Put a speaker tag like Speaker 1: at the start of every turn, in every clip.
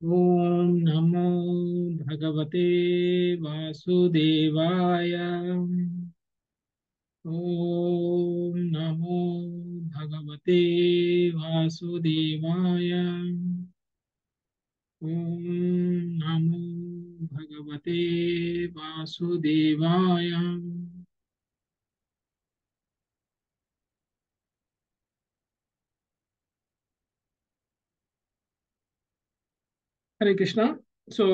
Speaker 1: ఓం నమో భగవతే వాసుదేవాయ. ఓం నమో భగవతే వాసుదేవాయ. ఓం నమో భగవతే వాసుదేవాయ. హరే కృష్ణ. సో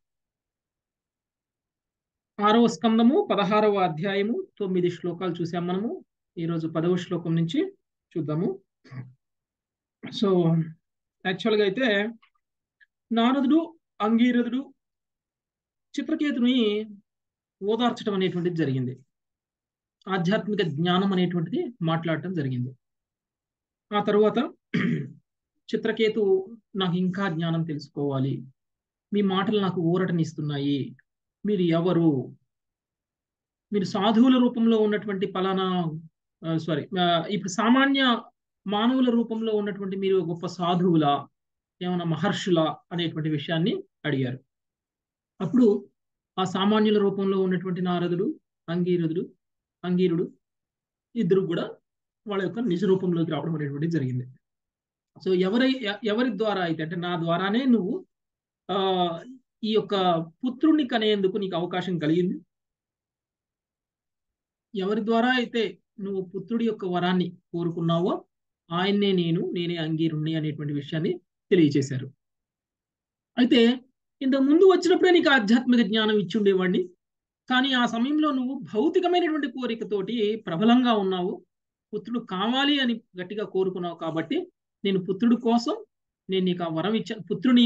Speaker 1: 6వ స్కందము 16వ అధ్యాయము 9 శ్లోకాలు చూసాం మనము. ఈరోజు 10వ శ్లోకం నుంచి చూద్దాము. సో యాక్చువల్గా అయితే నారదుడు, అంగీరథుడు చిత్రకేతుని ఓదార్చడం అనేటువంటిది జరిగింది. ఆధ్యాత్మిక జ్ఞానం అనేటువంటిది మాట్లాడటం జరిగింది. ఆ తరువాత చిత్రకేతు, నాకు ఇంకా జ్ఞానం తెలుసుకోవాలి, మీ మాటలు నాకు ఊరటనిస్తున్నాయి, మీరు ఎవరు, మీరు సాధువుల రూపంలో ఉన్నటువంటి పలానా ఇప్పుడు సామాన్య మానవుల రూపంలో ఉన్నటువంటి మీరు గొప్ప సాధువులా, ఏమైనా మహర్షులా అనేటువంటి విషయాన్ని అడిగారు. అప్పుడు ఆ సామాన్యుల రూపంలో ఉన్నటువంటి నారదుడు, అంగీరుడు ఇద్దరు కూడా వాళ్ళ యొక్క నిజ రూపంలోకి రావడం అనేటువంటిది జరిగింది. సో ఎవరి ద్వారా అయితే, అంటే నా ద్వారానే నువ్వు ఆ ఈ యొక్క పుత్రుణ్ణి కనేందుకు నీకు అవకాశం కలిగింది, ఎవరి ద్వారా అయితే నువ్వు పుత్రుడి యొక్క వరాన్ని కోరుకున్నావో నేనే అంగీరుణ్ణి అనేటువంటి విషయాన్ని తెలియజేశారు. అయితే ఇంతకు ముందు వచ్చినప్పుడే నీకు ఆధ్యాత్మిక జ్ఞానం ఇచ్చి ఉండేవాడిని, కానీ ఆ సమయంలో నువ్వు భౌతికమైనటువంటి కోరికతోటి ప్రబలంగా ఉన్నావు, పుత్రుడు కావాలి అని గట్టిగా కోరుకున్నావు. కాబట్టి నేను పుత్రుడి కోసం నేను నీకు ఆ వరం ఇచ్చాను,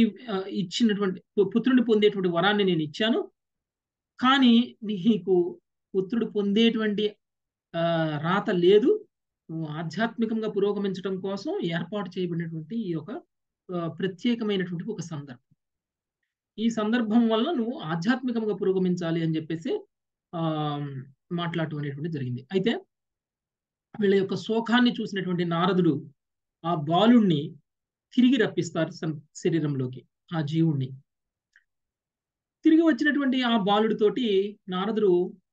Speaker 1: పుత్రుడిని పొందేటువంటి వరాన్ని నేను ఇచ్చాను. కానీ నీకు పుత్రుడు పొందేటువంటి రాత లేదు. నువ్వు ఆధ్యాత్మికంగా పురోగమించడం కోసం ఏర్పాటు చేయబడినటువంటి ఈ యొక్క ప్రత్యేకమైనటువంటి ఒక సందర్భం. ఈ సందర్భం వల్ల నువ్వు ఆధ్యాత్మికంగా పురోగమించాలి అని చెప్పేసి మాట్లాడటం అనేటువంటి జరిగింది. అయితే వీళ్ళ యొక్క శోకాన్ని చూసినటువంటి నారదుడు ఆ బాలుణ్ణి తిరిగి రప్పిస్తారు శరీరంలోకి. ఆ జీవుణ్ణి తిరిగి వచ్చినటువంటి ఆ బాలుడితోటి నారదుడు,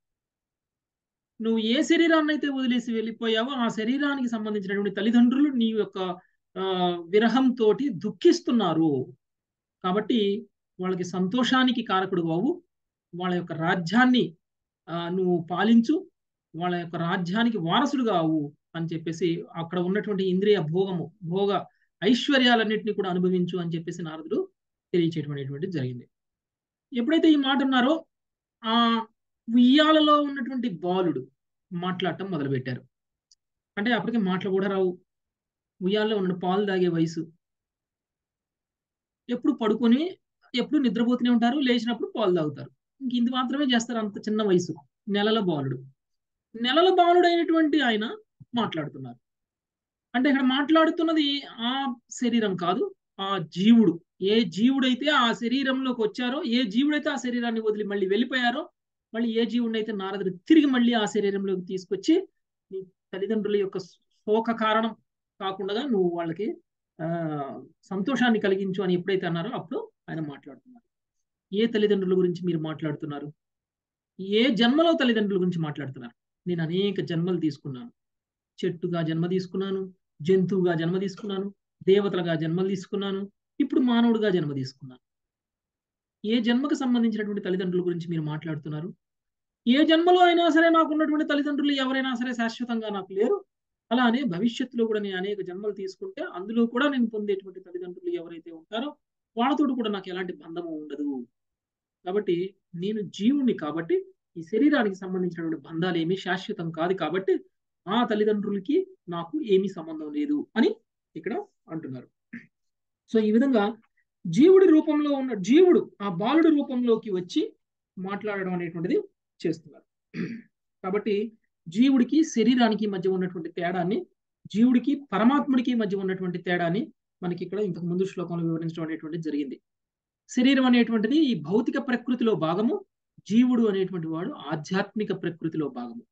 Speaker 1: నువ్వు ఏ శరీరాన్ని అయితే వదిలేసి వెళ్ళిపోయావో ఆ శరీరానికి సంబంధించినటువంటి తల్లిదండ్రులు నీ యొక్క విరహంతో దుఃఖిస్తున్నారు. కాబట్టి వాళ్ళకి సంతోషానికి కారకుడు కావు, వాళ్ళ యొక్క రాజ్యాన్ని నువ్వు పాలించు, వాళ్ళ యొక్క రాజ్యానికి వారసుడు కావు అని చెప్పేసి, అక్కడ ఉన్నటువంటి ఇంద్రియ భోగ ఐశ్వర్యాలన్నింటినీ కూడా అనుభవించు అని చెప్పేసి నారదుడు తెలియచేయటం జరిగింది. ఎప్పుడైతే ఈ మాట ఉన్నారో ఆ ఉయ్యాలలో ఉన్నటువంటి బాలుడు మాట్లాడటం మొదలుపెట్టారు. అంటే అప్పటికే మాటలు కూడా రావు, ఉయ్యాలలో ఉన్న పాలు తాగే వయసు, ఎప్పుడు పడుకొని ఎప్పుడు నిద్రపోతూనే ఉంటారు, లేచినప్పుడు పాలు తాగుతారు, ఇంక ఇది మాత్రమే చేస్తారు. అంత చిన్న వయసు, నెలల బాలుడు అయినటువంటి ఆయన మాట్లాడుతున్నారు. అంటే ఇక్కడ మాట్లాడుతున్నది ఆ శరీరం కాదు, ఆ జీవుడు. ఏ జీవుడైతే ఆ శరీరంలోకి వచ్చారో, ఏ జీవుడైతే ఆ శరీరాన్ని వదిలి మళ్ళీ వెళ్ళిపోయారో, మళ్ళీ ఏ జీవుడైతే నారదుడు తిరిగి మళ్ళీ ఆ శరీరంలోకి తీసుకొచ్చి నీ తల్లిదండ్రుల యొక్క శోక కారణం కాకుండా నువ్వు వాళ్ళకి సంతోషాన్ని కలిగించు అని ఎప్పుడైతే అన్నారో అప్పుడు ఆయన మాట్లాడుతున్నారు. ఏ తల్లిదండ్రుల గురించి మీరు మాట్లాడుతున్నారు? ఏ జన్మలో తల్లిదండ్రుల గురించి మాట్లాడుతున్నారు? నేను అనేక జన్మలు తీసుకున్నాను, చెట్టుగా జన్మ తీసుకున్నాను, జంతువుగా జన్మ తీసుకున్నాను, దేవతలుగా జన్మలు తీసుకున్నాను, ఇప్పుడు మానవుడిగా జన్మ తీసుకున్నాను. ఏ జన్మకు సంబంధించినటువంటి తల్లిదండ్రుల గురించి మీరు మాట్లాడుతున్నారు? ఏ జన్మలో అయినా సరే నాకున్నటువంటి తల్లిదండ్రులు ఎవరైనా సరే శాశ్వతంగా నాకు లేరు, అలానే భవిష్యత్తులో కూడా నేను అనేక జన్మలు తీసుకుంటే అందులో కూడా నేను పొందేటువంటి తల్లిదండ్రులు ఎవరైతే ఉంటారో వాళ్ళతో కూడా నాకు ఎలాంటి బంధము ఉండదు. కాబట్టి నేను జీవుణ్ణి, కాబట్టి ఈ శరీరానికి సంబంధించినటువంటి బంధాలు ఏమీ శాశ్వతం కాదు, కాబట్టి ఆ తల్లిదండ్రులకి నాకు ఏమీ సంబంధం లేదు అని ఇక్కడ అంటున్నారు. సో ఈ విధంగా జీవుడు ఆ బాలుడి రూపంలోకి వచ్చి మాట్లాడడం అనేటువంటిది చేస్తున్నారు. కాబట్టి జీవుడికి శరీరానికి మధ్య ఉన్నటువంటి తేడాన్ని, జీవుడికి పరమాత్ముడికి మధ్య ఉన్నటువంటి తేడాన్ని మనకి ఇక్కడ ఇంతకు ముందు శ్లోకంలో వివరించడం అనేటువంటిది జరిగింది. శరీరం అనేటువంటిది ఈ భౌతిక ప్రకృతిలో భాగము, జీవుడు అనేటువంటి వాడు ఆధ్యాత్మిక ప్రకృతిలో భాగము.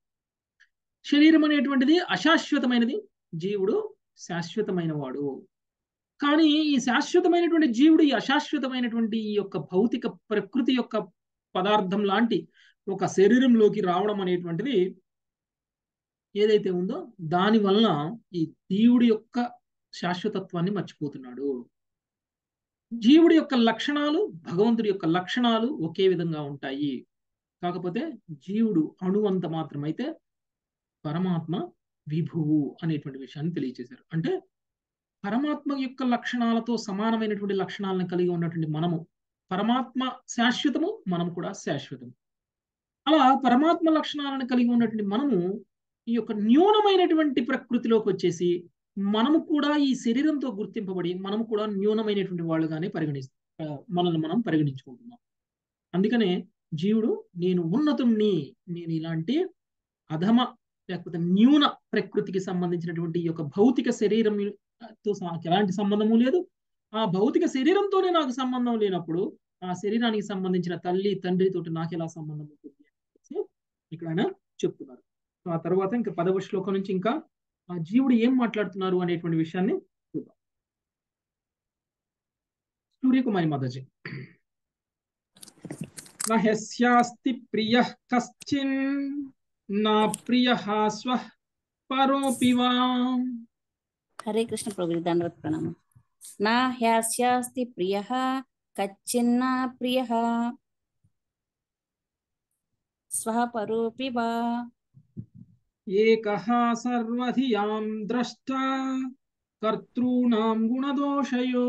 Speaker 1: శరీరం అనేటువంటిది అశాశ్వతమైనది, జీవుడు శాశ్వతమైన వాడు. కానీ ఈ శాశ్వతమైనటువంటి జీవుడు ఈ అశాశ్వతమైనటువంటి ఈ యొక్క భౌతిక ప్రకృతి యొక్క పదార్థం లాంటి ఒక శరీరంలోకి రావడం అనేటువంటిది ఏదైతే ఉందో దాని వలన ఈ జీవుడి యొక్క శాశ్వతత్వాన్ని మర్చిపోతున్నాడు. జీవుడి యొక్క లక్షణాలు భగవంతుడి యొక్క లక్షణాలు ఒకే విధంగా ఉంటాయి. కాకపోతే జీవుడు అణువంత మాత్రమైతే పరమాత్మ విభువు అనేటువంటి విషయాన్ని తెలియజేశారు. అంటే పరమాత్మ యొక్క లక్షణాలతో సమానమైనటువంటి లక్షణాలను కలిగి ఉన్నటువంటి మనము, పరమాత్మ శాశ్వతము, మనం కూడా శాశ్వతము. అలా పరమాత్మ లక్షణాలను కలిగి ఉన్నటువంటి మనము ఈ యొక్క న్యూనమైనటువంటి ప్రకృతిలోకి వచ్చేసి మనము కూడా ఈ శరీరంతో గుర్తింపబడి మనము కూడా న్యూనమైనటువంటి వాళ్ళుగానే మనల్ని మనం పరిగణించుకుంటున్నాం. అందుకనే జీవుడు నేను ఉన్నతుణ్ణి, నేను ఇలాంటి అధమ లేకపోతే న్యూన ప్రకృతికి సంబంధించినటువంటి ఈ యొక్క భౌతిక శరీరంతో ఎలాంటి సంబంధము లేదు. ఆ భౌతిక శరీరంతోనే నాకు సంబంధం లేనప్పుడు ఆ శరీరానికి సంబంధించిన తల్లి తండ్రితోటి నాకు ఎలా సంబంధం ఉంటుంది ఇక్కడ ఆయన చెప్తున్నారు. ఆ తర్వాత ఇంకా 10వ శ్లోకం నుంచి ఇంకా ఆ జీవుడు ఏం మాట్లాడుతున్నారు అనేటువంటి విషయాన్ని చూద్దాం. సూర్యకుమారి మాతాజీ. నహస్యాస్తి ప్రియః కశ్చిన్ నా ప్రియః స్వః పరోపి వా.
Speaker 2: హరే కృష్ణ ప్రభు, దండవత్ ప్రణామం. నా హ్యాస్యాస్తి ప్రియః కచ్చిన్న ప్రియః స్వః పరోపి వా.
Speaker 1: ఏకః సర్వధియాం ద్రష్టా కర్తॄణాం గుణదోషయో.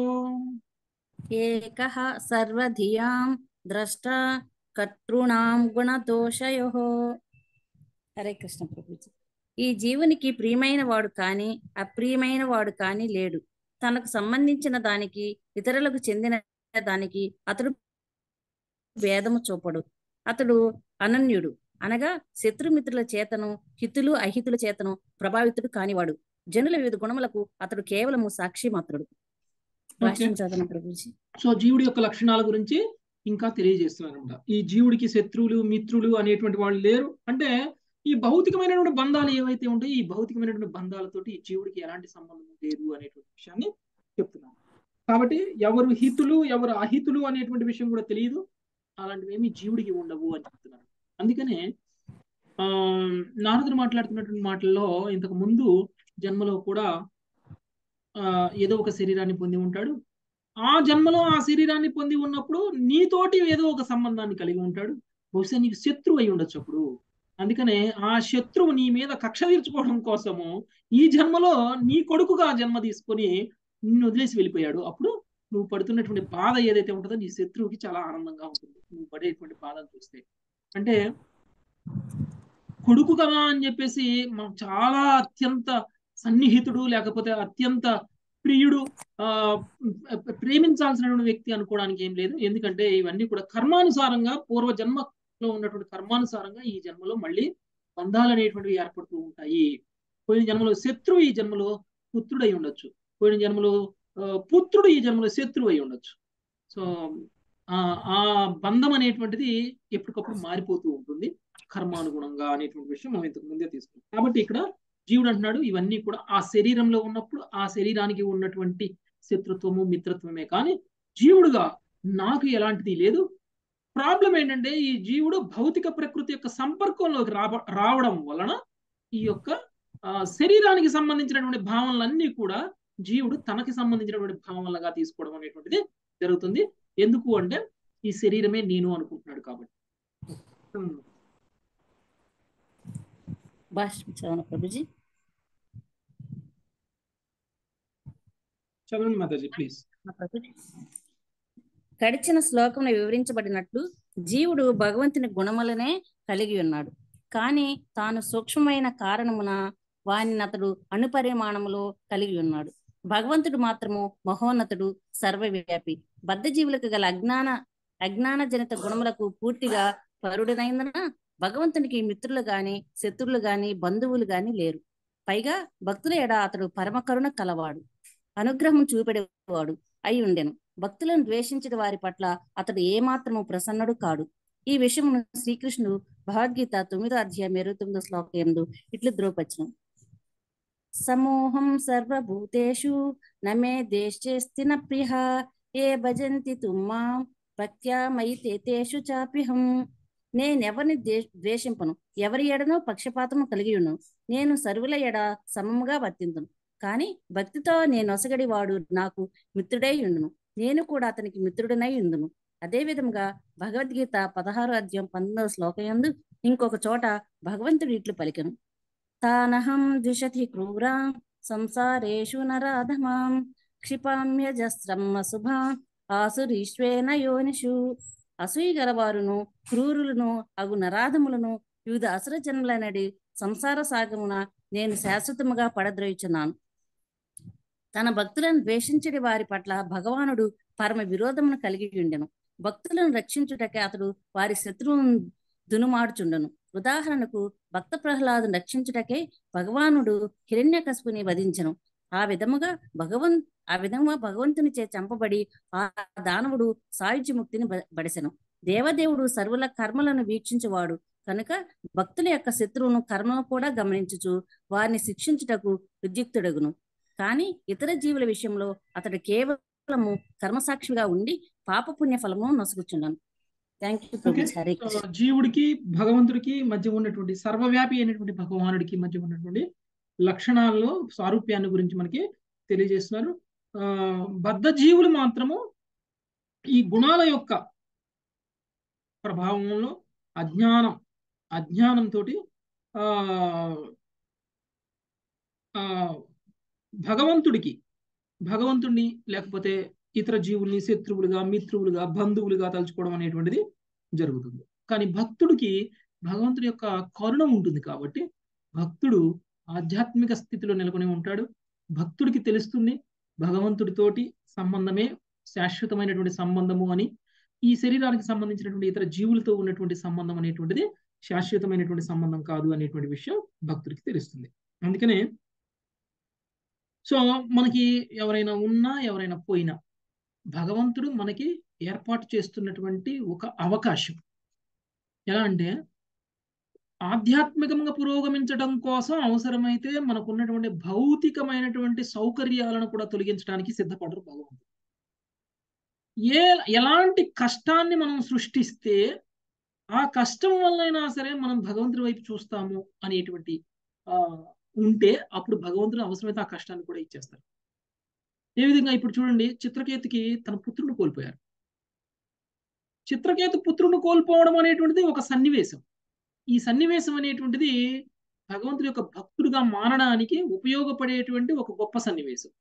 Speaker 2: ఏకః సర్వధియాం ద్రష్టా కర్తॄణాం గుణదోషయోః. హరే కృష్ణ ప్రభుజీ. ఈ జీవునికి ప్రియమైన వాడు కానీ అప్రియమైన వాడు కానీ లేడు. తనకు సంబంధించిన దానికి ఇతరులకు చెందిన దానికి అతడు భేదము చూపడు. అతడు అనన్యుడు, అనగా శత్రుమిత్రుల చేతను హితులు అహితుల చేతను ప్రభావితుడు కానివాడు. జనుల వివిధ గుణములకు అతడు కేవలము సాక్షి మాత్రుడు. రాష్ట్రం చదవన ప్రభుజీ.
Speaker 1: సో జీవుడి యొక్క లక్షణాల గురించి ఇంకా తెలియజేస్తున్నారు అనమాట. ఈ జీవుడికి శత్రువులు మిత్రులు అనేటువంటి వాళ్ళు లేరు. అంటే ఈ భౌతికమైనటువంటి బంధాలు ఏవైతే ఉంటాయో ఈ భౌతికమైనటువంటి బంధాలతోటి ఈ జీవుడికి ఎలాంటి సంబంధం లేదు అనేటువంటి విషయాన్ని చెప్తున్నాను. కాబట్టి ఎవరు హితులు ఎవరు అహితులు అనేటువంటి విషయం కూడా తెలియదు. అలాంటివి ఏమి జీవుడికి ఉండవు అని చెప్తున్నారు. అందుకనే నారదుడు మాట్లాడుతున్నటువంటి మాటల్లో ఇంతకు ముందు జన్మలో కూడా ఏదో ఒక శరీరాన్ని పొంది ఉంటాడు. ఆ జన్మలో ఆ శరీరాన్ని పొంది ఉన్నప్పుడు నీతోటి ఏదో ఒక సంబంధాన్ని కలిగి ఉంటాడు. బహుశా నీకు శత్రువు అయి ఉండొచ్చు అప్పుడు. అందుకనే ఆ శత్రువు నీ మీద కక్ష తీర్చుకోవడం కోసము ఈ జన్మలో నీ కొడుకుగా జన్మ తీసుకొని నిన్ను వదిలేసి వెళ్ళిపోయాడు. అప్పుడు నువ్వు పడుతున్నటువంటి బాధ ఏదైతే ఉంటుందో నీ శత్రువుకి చాలా ఆనందంగా ఉంటుంది నువ్వు పడేటువంటి బాధను చూస్తే. అంటే కొడుకు కదా అని చెప్పేసి మనం చాలా అత్యంత సన్నిహితుడు లేకపోతే అత్యంత ప్రియుడు ప్రేమించాల్సినటువంటి వ్యక్తి అనుకోవడానికి ఏం లేదు. ఎందుకంటే ఇవన్నీ కూడా కర్మానుసారంగా పూర్వ జన్మలో ఉన్నటువంటి కర్మానుసారంగా ఈ జన్మలో మళ్ళీ బంధాలు అనేటువంటివి ఏర్పడుతూ ఉంటాయి. పోయిన జన్మలో శత్రువు ఈ జన్మలో పుత్రుడై ఉండొచ్చు. పోయిన జన్మలో పుత్రుడు ఈ జన్మలో శత్రువు అయి ఉండొచ్చు. సో ఆ బంధం అనేటువంటిది ఎప్పటికప్పుడు మారిపోతూ ఉంటుంది కర్మానుగుణంగా అనేటువంటి విషయం మనం ఇంతకు ముందే తీసుకున్నాం. కాబట్టి ఇక్కడ జీవుడు అంటున్నాడు ఇవన్నీ కూడా ఆ శరీరంలో ఉన్నప్పుడు ఆ శరీరానికి ఉన్నటువంటి శత్రుత్వము మిత్రత్వమే కానీ జీవుడుగా నాకు ఎలాంటిది లేదు. ప్రాబ్లం ఏంటంటే ఈ జీవుడు భౌతిక ప్రకృతి యొక్క సంపర్కంలోకి రావడం వలన ఈ యొక్క శరీరానికి సంబంధించినటువంటి భావనలన్నీ కూడా జీవుడు తనకి సంబంధించినటువంటి భావనలుగా తీసుకోవడం అనేటువంటిది జరుగుతుంది. ఎందుకు అంటే ఈ శరీరమే నేను అనుకుంటున్నాడు కాబట్టి.
Speaker 2: ప్రభుజీ
Speaker 1: చదవండి మాతాజీ ప్లీజ్.
Speaker 2: గడిచిన శ్లోకంలో వివరించబడినట్లు జీవుడు భగవంతుని గుణములనే కలిగి ఉన్నాడు. కానీ తాను సూక్ష్మమైన కారణమున వానిని అతడు అణుపరిమాణములో కలిగి ఉన్నాడు. భగవంతుడు మాత్రము మహోన్నతుడు, సర్వవ్యాపి. బద్ధజీవులకు గల అజ్ఞాన జనిత గుణములకు పూర్తిగా పరుడైనందున భగవంతునికి మిత్రులు గాని శత్రువులు గాని బంధువులు గాని లేరు. పైగా భక్తుల ఎడ అతడు పరమకరుణ కలవాడు, అనుగ్రహం చూపెడేవాడు అయి ఉండెను. భక్తులను ద్వేషించిన వారి పట్ల అతడు ఏమాత్రము ప్రసన్నుడు కాడు. ఈ విషయమును శ్రీకృష్ణుడు భగవద్గీత 9వ అధ్యాయం 29వ శ్లోకం యందు ఇట్లు ద్రోపచ్చును. సమూహం సర్వభూతేషు నమే దేశేస్తి న ప్రియ ఏ భజంతి తుమ్మాం భక్త్యా మయి తేషు చాప్యహం. నేనెవరిని ద్వేషింపను, ఎవరి ఎడనో పక్షపాతము కలిగి ఉన్ను. నేను సర్వుల ఎడ సమముగా వర్తింతును. కానీ భక్తితో నేనొసగడి వాడు నాకు మిత్రుడై ఉండును, నేను కూడా అతనికి మిత్రుడనై ఉందును. అదే విధముగా భగవద్గీత 16వ అధ్యాయం 19వ శ్లోకయందు ఇంకొక చోట భగవంతుడు ఇట్లు పలికెను. తానహం ద్విషతి క్రూరాం సంసారేషు నరాధమాం క్షిపామ్యజస్రం అశుభాం ఆసురీశ్వేన యోనిషు. అసూయ గలవారును క్రూరులను అగు నరాధములను వివిధ అసుర జన్మలనడి సంసార సాగమున నేను శాశ్వతముగా పడద్రోయుచున్నాను. తన భక్తులను ద్వేషించడి వారి పట్ల భగవానుడు పరమ విరోధమును కలిగి ఉండెను. భక్తులను రక్షించుటకే అతడు వారి శత్రువును దునుమాడుచుండెను. ఉదాహరణకు భక్త ప్రహ్లాదును రక్షించుటకే భగవానుడు హిరణ్యకశిపుని వధించెను. ఆ విధముగా భగవంతుని చే చంపబడి ఆ దానవుడు సాయుధ్య ముక్తిని బడిసెను. దేవదేవుడు సర్వుల కర్మలను వీక్షించువాడు కనుక భక్తుల యొక్క శత్రువును కర్మను కూడా గమనించుచు వారిని శిక్షించుటకు ఉద్యుక్తుడగును. కానీ ఇతర జీవుల విషయంలో అతడు కేవలము కర్మసాక్షిగా ఉండి పాపపుణ్య ఫలము నొసుగుచున్నాను. Thank you
Speaker 1: okay.
Speaker 2: Hare Krishna.
Speaker 1: జీవుడికి భగవంతుడికి మధ్య ఉన్నటువంటి సర్వవ్యాపి అయినటువంటి భగవానుడికి మధ్య ఉన్నటువంటి లక్షణాల్లో సారూప్యాన్ని గురించి మనకి తెలియజేస్తున్నారు. బద్ధ జీవులు మాత్రము ఈ గుణాల యొక్క ప్రభావంలో అజ్ఞానంతో భగవంతుడిని లేకపోతే ఇతర జీవుల్ని శత్రువులుగా, మిత్రువులుగా, బంధువులుగా తలుచుకోవడం అనేటువంటిది జరుగుతుంది. కానీ భక్తుడికి భగవంతుడి యొక్క కరుణ ఉంటుంది కాబట్టి భక్తుడు ఆధ్యాత్మిక స్థితిలో నెలకొని ఉంటాడు. భక్తుడికి తెలుస్తుంది భగవంతుడితోటి సంబంధమే శాశ్వతమైనటువంటి సంబంధము అని, ఈ శరీరానికి సంబంధించినటువంటి ఇతర జీవులతో ఉన్నటువంటి సంబంధం అనేటువంటిది శాశ్వతమైనటువంటి సంబంధం కాదు అనేటువంటి విషయం భక్తుడికి తెలుస్తుంది. అందుకనే సో మనకి ఎవరైనా ఉన్నా ఎవరైనా పోయినా భగవంతుడు మనకి ఏర్పాటు చేస్తున్నటువంటి ఒక అవకాశం. ఎలా అంటే ఆధ్యాత్మికంగా పురోగమించడం కోసం అవసరమైతే మనకున్నటువంటి భౌతికమైనటువంటి సౌకర్యాలను కూడా తొలగించడానికి సిద్ధపడరు భగవంతుడు. ఎలాంటి కష్టాన్ని మనం సృష్టిస్తే ఆ కష్టం వల్లైనా సరే మనం భగవంతుడి వైపు చూస్తాము అనేటువంటి ఉంటే అప్పుడు భగవంతుడు అవసరమైతే ఆ కష్టాన్ని కూడా ఇచ్చేస్తారు. ఏ విధంగా ఇప్పుడు చూడండి, చిత్రకేతుకి తన పుత్రుడు కోల్పోయారు. చిత్రకేతు పుత్రుడు కోల్పోవడం అనేటువంటిది ఒక సన్నివేశం. ఈ సన్నివేశం అనేటువంటిది భగవంతుడి యొక్క భక్తుడిగా మారడానికి ఉపయోగపడేటువంటి ఒక గొప్ప సన్నివేశం.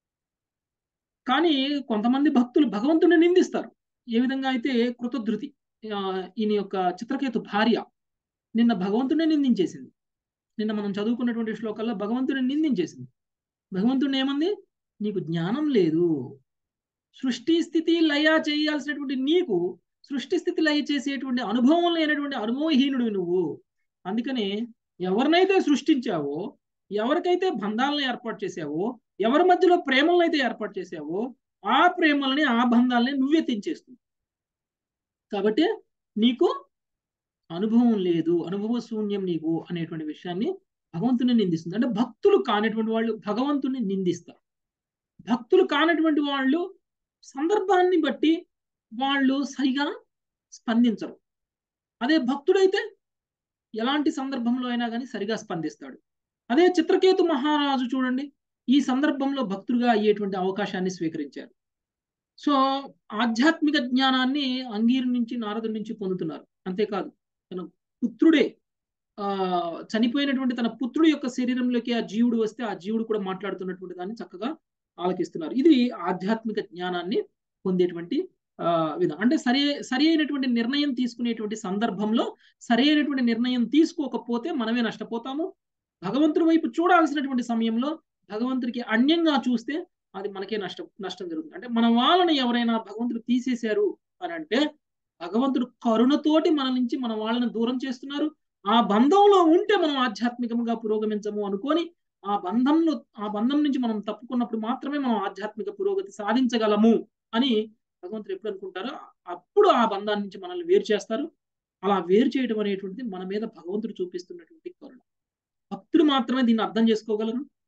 Speaker 1: కానీ కొంతమంది భక్తులు భగవంతుడిని నిందిస్తారు. ఏ విధంగా అయితే కృతధృతి ఈయన యొక్క చిత్రకేతు భార్య నిన్న భగవంతుడిని నిందించేసింది. నిన్న మనం చదువుకున్నటువంటి శ్లోకాల్లో భగవంతుడిని నిందించేసింది. భగవంతుడిని ఏమంది? నీకు జ్ఞానం లేదు, సృష్టి స్థితి లయ చేయాల్సినటువంటి నీకు సృష్టి స్థితి లయ చేసేటువంటి అనుభవం లేనటువంటి అనుభవహీనుడు నువ్వు. అందుకనే ఎవరినైతే సృష్టించావో, ఎవరికైతే బంధాలను ఏర్పాటు చేసావో, ఎవరి మధ్యలో ప్రేమలను అయితే ఏర్పాటు చేసావో ఆ ప్రేమలని ఆ బంధాలని నువ్వే తెంచేస్తుంది. కాబట్టి నీకు అనుభవం లేదు, అనుభవ శూన్యం నీకు అనేటువంటి విషయాన్ని భగవంతుని నిందిస్తుంది. అంటే భక్తులు కానటువంటి వాళ్ళు భగవంతుని నిందిస్తారు. భక్తులు కానటువంటి వాళ్ళు సందర్భాన్ని బట్టి వాళ్ళు సరిగా స్పందించరు. అదే భక్తుడైతే ఎలాంటి సందర్భంలో అయినా కానీ సరిగా స్పందిస్తాడు. అదే చిత్రకేతు మహారాజు చూడండి, ఈ సందర్భంలో భక్తుడిగా అయ్యేటువంటి అవకాశాన్ని స్వీకరించారు. సో ఆధ్యాత్మిక జ్ఞానాన్ని అంగీరు నుంచి నారదుడి నుంచి పొందుతున్నారు. అంతేకాదు తన పుత్రుడే చనిపోయినటువంటి తన పుత్రుడు యొక్క శరీరంలోకి ఆ జీవుడు వస్తే ఆ జీవుడు కూడా మాట్లాడుతున్నటువంటి దాన్ని చక్కగా ఆలకిస్తున్నారు. ఇది ఆధ్యాత్మిక జ్ఞానాన్ని పొందేటువంటి విధానం. అంటే సరి అయినటువంటి నిర్ణయం తీసుకునేటువంటి సందర్భంలో సరి అయినటువంటి నిర్ణయం తీసుకోకపోతే మనమే నష్టపోతాము. భగవంతుడి వైపు చూడాల్సినటువంటి సమయంలో భగవంతుడికి అన్యంగా చూస్తే అది మనకే నష్టం జరుగుతుంది. అంటే మన వాళ్ళని ఎవరైనా భగవంతుడు తీసేశారు అని అంటే భగవంతుడు కరుణతోటి మన నుంచి మన వాళ్ళని దూరం చేస్తున్నారు. ఆ బంధంలో ఉంటే మనం ఆధ్యాత్మికంగా పురోగమించము అనుకొని ఆ బంధం నుంచి మనం తప్పుకున్నప్పుడు మాత్రమే మనం ఆధ్యాత్మిక పురోగతి సాధించగలము అని భగవంతుడు ఎప్పుడు అనుకుంటారో అప్పుడు ఆ బంధాన్ని నుంచి మనల్ని వేరు చేస్తారు. అలా వేరు చేయడం అనేటువంటిది మన మీద భగవంతుడు చూపిస్తున్నటువంటి కరుణ. భక్తుడు మాత్రమే దీన్ని అర్థం చేసుకోగలరు.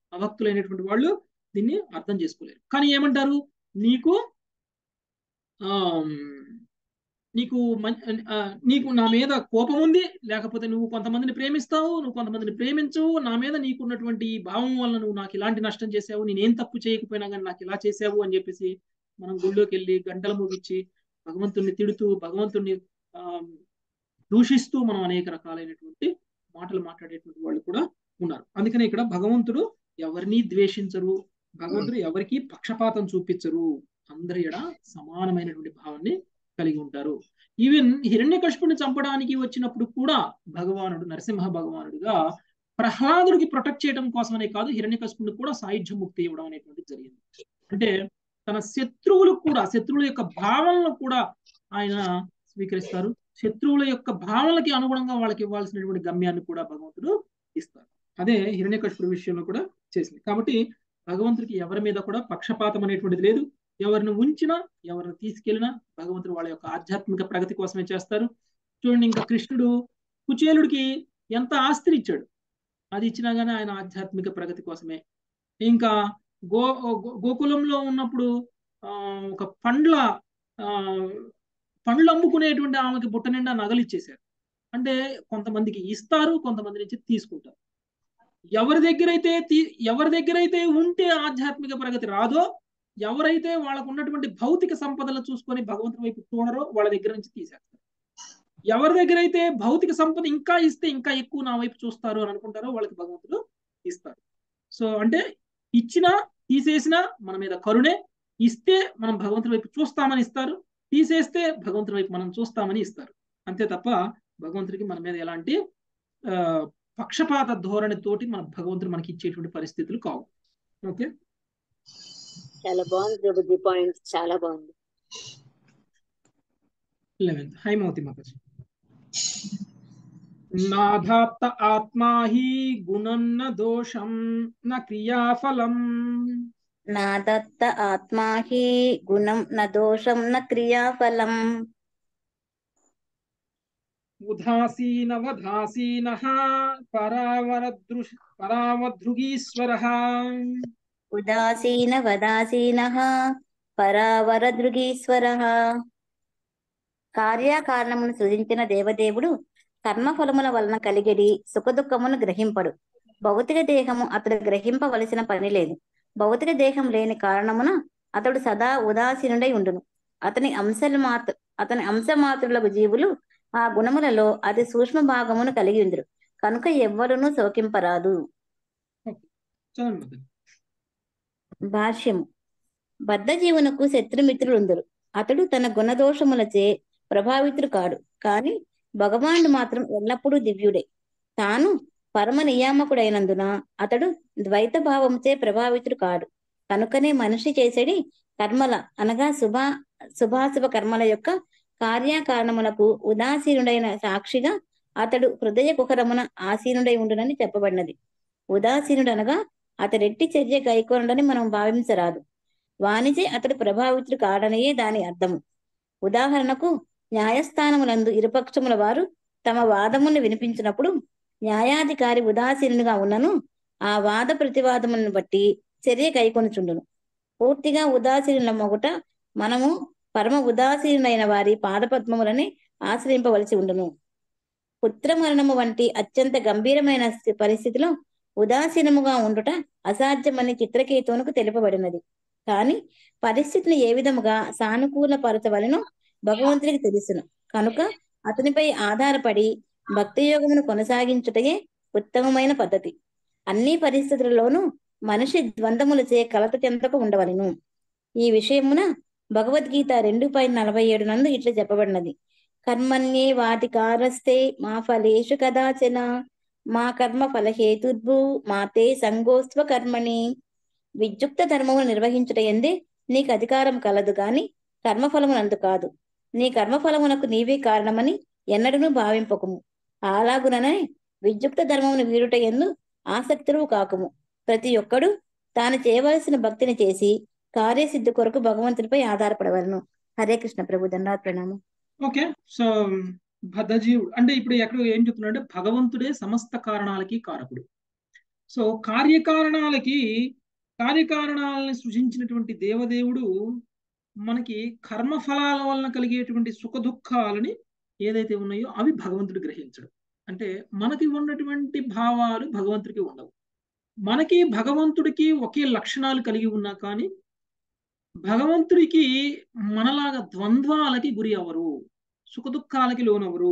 Speaker 1: అవక్తులైనటువంటి వాళ్ళు దీన్ని అర్థం చేసుకోలేరు. కానీ ఏమంటారు, నీకు ఆ నీకు నీకు నా మీద కోపం ఉంది, లేకపోతే నువ్వు కొంతమందిని ప్రేమిస్తావు, నువ్వు కొంతమందిని ప్రేమించవు, నా మీద నీకున్నటువంటి ఈ భావం వల్ల నువ్వు నాకు ఇలాంటి నష్టం చేసావు, నేనేం తప్పు చేయకపోయినా కానీ నాకు ఇలా చేసావు అని చెప్పేసి మనం గుళ్ళోకి వెళ్ళి గంటలు ముగిచ్చి భగవంతుణ్ణి తిడుతూ, భగవంతుణ్ణి దూషిస్తూ మనం అనేక రకాలైనటువంటి మాటలు మాట్లాడేటువంటి వాళ్ళు కూడా ఉన్నారు. అందుకనే ఇక్కడ భగవంతుడు ఎవరిని ద్వేషించరు, భగవంతుడు ఎవరికి పక్షపాతం చూపించరు, అందరి ఎడ సమానమైనటువంటి భావాన్ని కలిగి ఉంటారు. ఈవెన్ హిరణ్యకశిపుని చంపడానికి వచ్చినప్పుడు కూడా భగవానుడు నరసింహ భగవానుడిగా ప్రహ్లాదుడికి ప్రొటెక్ట్ చేయడం కోసమనే కాదు, హిరణ్యకశిపుని కూడా సాయుధ్య ముక్తి ఇవ్వడం అనేటువంటిది జరిగింది. అంటే తన శత్రువులకు కూడా, శత్రువుల యొక్క భావనలు కూడా ఆయన స్వీకరిస్తారు, శత్రువుల యొక్క భావనలకి అనుగుణంగా వాళ్ళకి ఇవ్వాల్సినటువంటి గమ్యాన్ని కూడా భగవంతుడు ఇస్తారు. అదే హిరణ్యకశిపుడి విషయంలో కూడా చేసింది. కాబట్టి భగవంతుడికి ఎవరి మీద కూడా పక్షపాతం అనేటువంటిది లేదు. ఎవరిని ఉంచినా, ఎవరిని తీసుకెళ్ళినా భగవంతుడు వాళ్ళ యొక్క ఆధ్యాత్మిక ప్రగతి కోసమే చేస్తారు. చూడండి, ఇంకా కృష్ణుడు కుచేలుడికి ఎంత ఆస్తిని ఇచ్చాడు, అది ఇచ్చినా కానీ ఆయన ఆధ్యాత్మిక ప్రగతి కోసమే. ఇంకా గోకులంలో ఉన్నప్పుడు ఒక పండ్లు అమ్ముకునేటువంటి ఆమెకి బుట్ట నిండా నగలు ఇచ్చేశారు. అంటే కొంతమందికి ఇస్తారు, కొంతమంది నుంచి తీసుకుంటారు. ఎవరి దగ్గర అయితే ఉంటే ఆధ్యాత్మిక ప్రగతి రాదో, ఎవరైతే వాళ్ళకు ఉన్నటువంటి భౌతిక సంపదలు చూసుకొని భగవంతుని వైపు చూడరో వాళ్ళ దగ్గర నుంచి తీసేస్తారు. ఎవరి దగ్గర అయితే భౌతిక సంపద ఇంకా ఇస్తే ఇంకా ఎక్కువ నా వైపు చూస్తారు అని అనుకుంటారో వాళ్ళకి భగవంతుడు ఇస్తారు. సో అంటే ఇచ్చినా తీసేసినా మన మీద కరుణే. ఇస్తే మనం భగవంతుని వైపు చూస్తామని ఇస్తారు, తీసేస్తే భగవంతుని వైపు మనం చూస్తామని ఇస్తారు. అంతే తప్ప భగవంతుడికి మన మీద ఎలాంటి పక్షపాత ధోరణితోటి మన భగవంతుడు మనకి ఇచ్చేటువంటి పరిస్థితులు కావు. ఓకే,
Speaker 3: చాలా బాగుంది ప్రభుజీ, పాయింట్స్ చాలా బాగుంది.
Speaker 1: 11th హైమవతి మాతాజీ. నాధాత్త ఆత్మా హి గుణం న దోషం న క్రియాఫలం.
Speaker 2: నాదత్త ఆత్మా హి గుణం న దోషం న క్రియాఫలం.
Speaker 1: ఉదాసీనవదాసీనః పరావరదృగీశ్వరః.
Speaker 2: ఉదాసీనవదాసీనః పరావరదృగీశ్వరః. కార్యకారణమును సృజించిన దేవదేవుడు కర్మఫలముల వలన కలిగేది సుఖదుఖమును గ్రహింపడు. భౌతిక దేహము అతడు గ్రహింపవలసిన పని లేదు. భౌతిక దేహం లేని కారణమున అతడు సదా ఉదాసీనుడై ఉండును. అతని అంశమాత్రులకు జీవులు ఆ గుణములలో అతి సూక్ష్మ భాగమును కలిగి ఉందరు, కనుక ఎవ్వరునూ శోకింపరాదు. భాష్యము. బద్ధ జీవునకు శత్రుమిత్రులుందరు. అతడు తన గుణదోషములచే ప్రభావితుడు కాడు, కాని భగవానుడు మాత్రం ఎల్లప్పుడూ దివ్యుడే. తాను పరమ నియామకుడైనందున అతడు ద్వైత భావంచే ప్రభావితుడు కాడు. కనుకనే మనిషి చేసేది కర్మల అనగా శుభాశుభ కర్మల యొక్క కార్యకారణములకు ఉదాసీనుడైన సాక్షిగా అతడు హృదయ కుహరమున ఆసీనుడై ఉండునని చెప్పబడినది. ఉదాసీనుడు అనగా అతడెట్టి చర్య గైకోనుడని మనం భావించరాదు. వానిచే అతడు ప్రభావితుడు కాడనయే దాని అర్థము. ఉదాహరణకు, న్యాయస్థానములందు ఇరుపక్షముల వారు తమ వాదములను వినిపించినప్పుడు న్యాయాధికారి ఉదాసీనుగా ఉన్నను ఆ వాద ప్రతివాదములను బట్టి చర్య గైకొనుచుండును. పూర్తిగా ఉదాసీనుల మొగుట మనము పరమ ఉదాసీనులైన వారి పాదపద్మములని ఆశ్రయింపవలసి ఉండును. పుత్రమరణము వంటి అత్యంత గంభీరమైన పరిస్థితిలో ఉదాసీనముగా ఉండుట అసాధ్యమని చిత్రకేతువునకు తెలుపబడినది. కాని పరిస్థితిని ఏ విధముగా సానుకూలపరచవలనో భగవంతునికి తెలుసును. కనుక అతనిపై ఆధారపడి భక్తి యోగమును కొనసాగించుటయే ఉత్తమమైన పద్ధతి. అన్ని పరిస్థితులలోనూ మనిషి ద్వంద్వములచే కలత చెందక ఉండవలెను. ఈ విషయమున భగవద్గీత 2:47 నందు ఇట్లా చెప్పబడినది: కర్మణ్యే వాధికారస్తే మా ఫలేషు కదాచన మా కర్మ ఫలహేతుర్భూ మాతే సంగోస్త్వ కర్మణి. విద్యుక్త ధర్మమును నిర్వహించుట ఎందే నీకు అధికారం కలదు గాని కర్మఫలమునందు కాదు. నీ కర్మఫలమునకు నీవే కారణమని ఎన్నడూ భావింపకుము. అలాగుననే విద్యుక్త ధర్మమును వీడుట ఎందు ఆసక్తులు కాకుము. ప్రతి ఒక్కడు తాను చేయవలసిన భక్తిని చేసి కార్యసిద్ధి కొరకు భగవంతుడిపై ఆధారపడవలను. హరే కృష్ణ ప్రభు. దండాత్ ప్రణామం.
Speaker 1: ఓకే, సో బద్ధజీవుడు అంటే ఇప్పుడు ఎక్కడ ఏం చెప్తున్నాడు అంటే భగవంతుడే సమస్త కారణాలకి కారకుడు. సో కార్యకారణాలని సృజించినటువంటి దేవదేవుడు మనకి కర్మఫలాల వలన కలిగేటువంటి సుఖ దుఃఖాలని ఏదైతే ఉన్నాయో అవి భగవంతుడు గ్రహించడు. అంటే మనకి ఉన్నటువంటి భావాలు భగవంతుడికి ఉండవు. మనకి భగవంతుడికి ఒకే లక్షణాలు కలిగి ఉన్నా కానీ భగవంతుడికి మనలాగా ద్వంద్వాలకి గురి అవరు, సుఖ దుఃఖాలకి లోనవరు.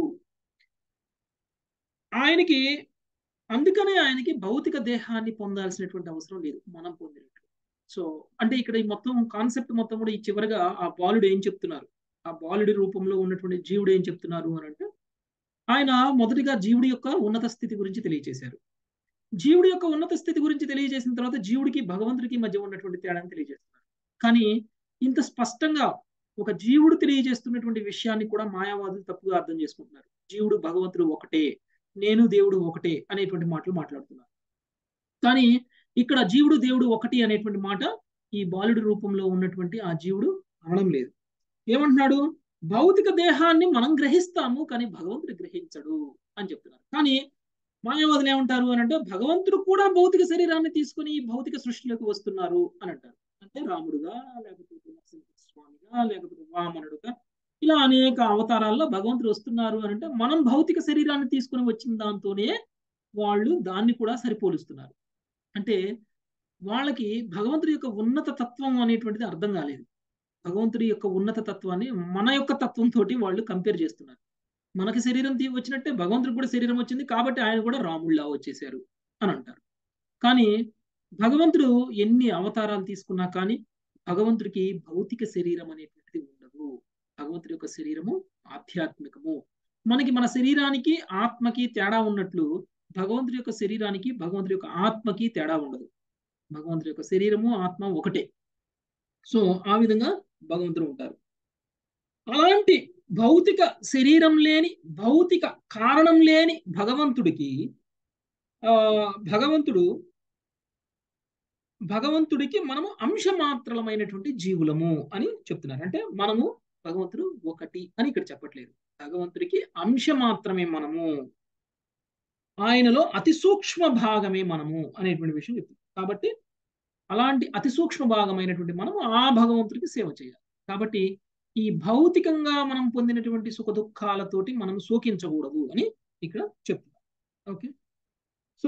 Speaker 1: ఆయనకి అందుకనే ఆయనకి భౌతిక దేహాన్ని పొందాల్సినటువంటి అవసరం లేదు, మనం పొందినట్టు. సో అంటే ఇక్కడ ఈ మొత్తం కాన్సెప్ట్ మొత్తం కూడా ఈ చివరిగా ఆ బాలుడు ఏం చెప్తున్నారు, ఆ బాలుడి రూపంలో ఉన్నటువంటి జీవుడు ఏం చెప్తున్నారు అని అంటే, ఆయన మొదటిగా జీవుడి యొక్క ఉన్నత స్థితి గురించి తెలియజేశారు. జీవుడి యొక్క ఉన్నత స్థితి గురించి తెలియజేసిన తర్వాత జీవుడికి భగవంతుడికి మధ్య ఉన్నటువంటి తేడాన్ని తెలియజేస్తున్నారు. కానీ ఇంత స్పష్టంగా ఒక జీవుడు తెలియజేస్తున్నటువంటి విషయాన్ని కూడా మాయావాదులు తప్పుగా అర్థం చేసుకుంటున్నారు. జీవుడు భగవంతుడు ఒకటే, నేను దేవుడు ఒకటే అనేటువంటి మాటలు మాట్లాడుతున్నారు. కానీ ఇక్కడ జీవుడు దేవుడు ఒకటి అనేటువంటి మాట ఈ బాలుడి రూపంలో ఉన్నటువంటి ఆ జీవుడు అనడం లేదు. ఏమంటున్నాడు, భౌతిక దేహాన్ని మనం గ్రహిస్తాము కానీ భగవంతుడు గ్రహించడు అని చెప్తున్నారు. కానీ మాయావాదులు ఏమంటారు అని అంటే, భగవంతుడు కూడా భౌతిక శరీరాన్ని తీసుకుని ఈ భౌతిక సృష్టిలోకి వస్తున్నారు అని అంటారు. అంటే రాముడుగా, లేకపోతే స్వామిగా, లేకపోతే వామనుడుగా, ఇలా అనేక అవతారాల్లో భగవంతుడు వస్తున్నారు అని అంటే, మనం భౌతిక శరీరాన్ని తీసుకుని వచ్చిన దాంతోనే వాళ్ళు దాన్ని కూడా సరిపోలుస్తున్నారు. అంటే వాళ్ళకి భగవంతుడి యొక్క ఉన్నత తత్వం అనేటువంటిది అర్థం కాలేదు. భగవంతుడి యొక్క ఉన్నత తత్వాన్ని మన యొక్క తత్వంతో వాళ్ళు కంపేర్ చేస్తున్నారు. మనకి శరీరం వచ్చినట్టే భగవంతుడికి కూడా శరీరం వచ్చింది కాబట్టి ఆయన కూడా రాముళ్ళ వచ్చేసారు అని అంటారు. కానీ భగవంతుడు ఎన్ని అవతారాలు తీసుకున్నా కానీ భగవంతుడికి భౌతిక శరీరం అనేటువంటిది ఉండదు. భగవంతుడి యొక్క శరీరము ఆధ్యాత్మికము. మనకి మన శరీరానికి ఆత్మకి తేడా ఉన్నట్లు భగవంతుడి యొక్క శరీరానికి భగవంతుడి యొక్క ఆత్మకి తేడా ఉండదు. భగవంతుడి యొక్క శరీరము ఆత్మ ఒకటే. సో ఆ విధంగా భగవంతుడు ఉంటారు. అలాంటి భౌతిక శరీరం లేని, భౌతిక కారణం లేని భగవంతుడికి భగవంతుడికి మనము అంశమాత్రలమైనటువంటి జీవులము అని చెప్తున్నారు. అంటే మనము భగవంతుడు ఒకటి అని ఇక్కడ చెప్పట్లేదు. భగవంతుడికి అంశ మాత్రమే మనము, ఆయనలో అతి సూక్ష్మ భాగమే మనము అనేటువంటి విషయం చెప్తుంది. కాబట్టి అలాంటి అతి సూక్ష్మ భాగమైనటువంటి మనము ఆ భగవంతుడికి సేవ చేయాలి. కాబట్టి ఈ భౌతికంగా మనం పొందినటువంటి సుఖ దుఃఖాలతోటి మనం శోకించకూడదు అని ఇక్కడ చెప్తున్నారు. ఓకే, సో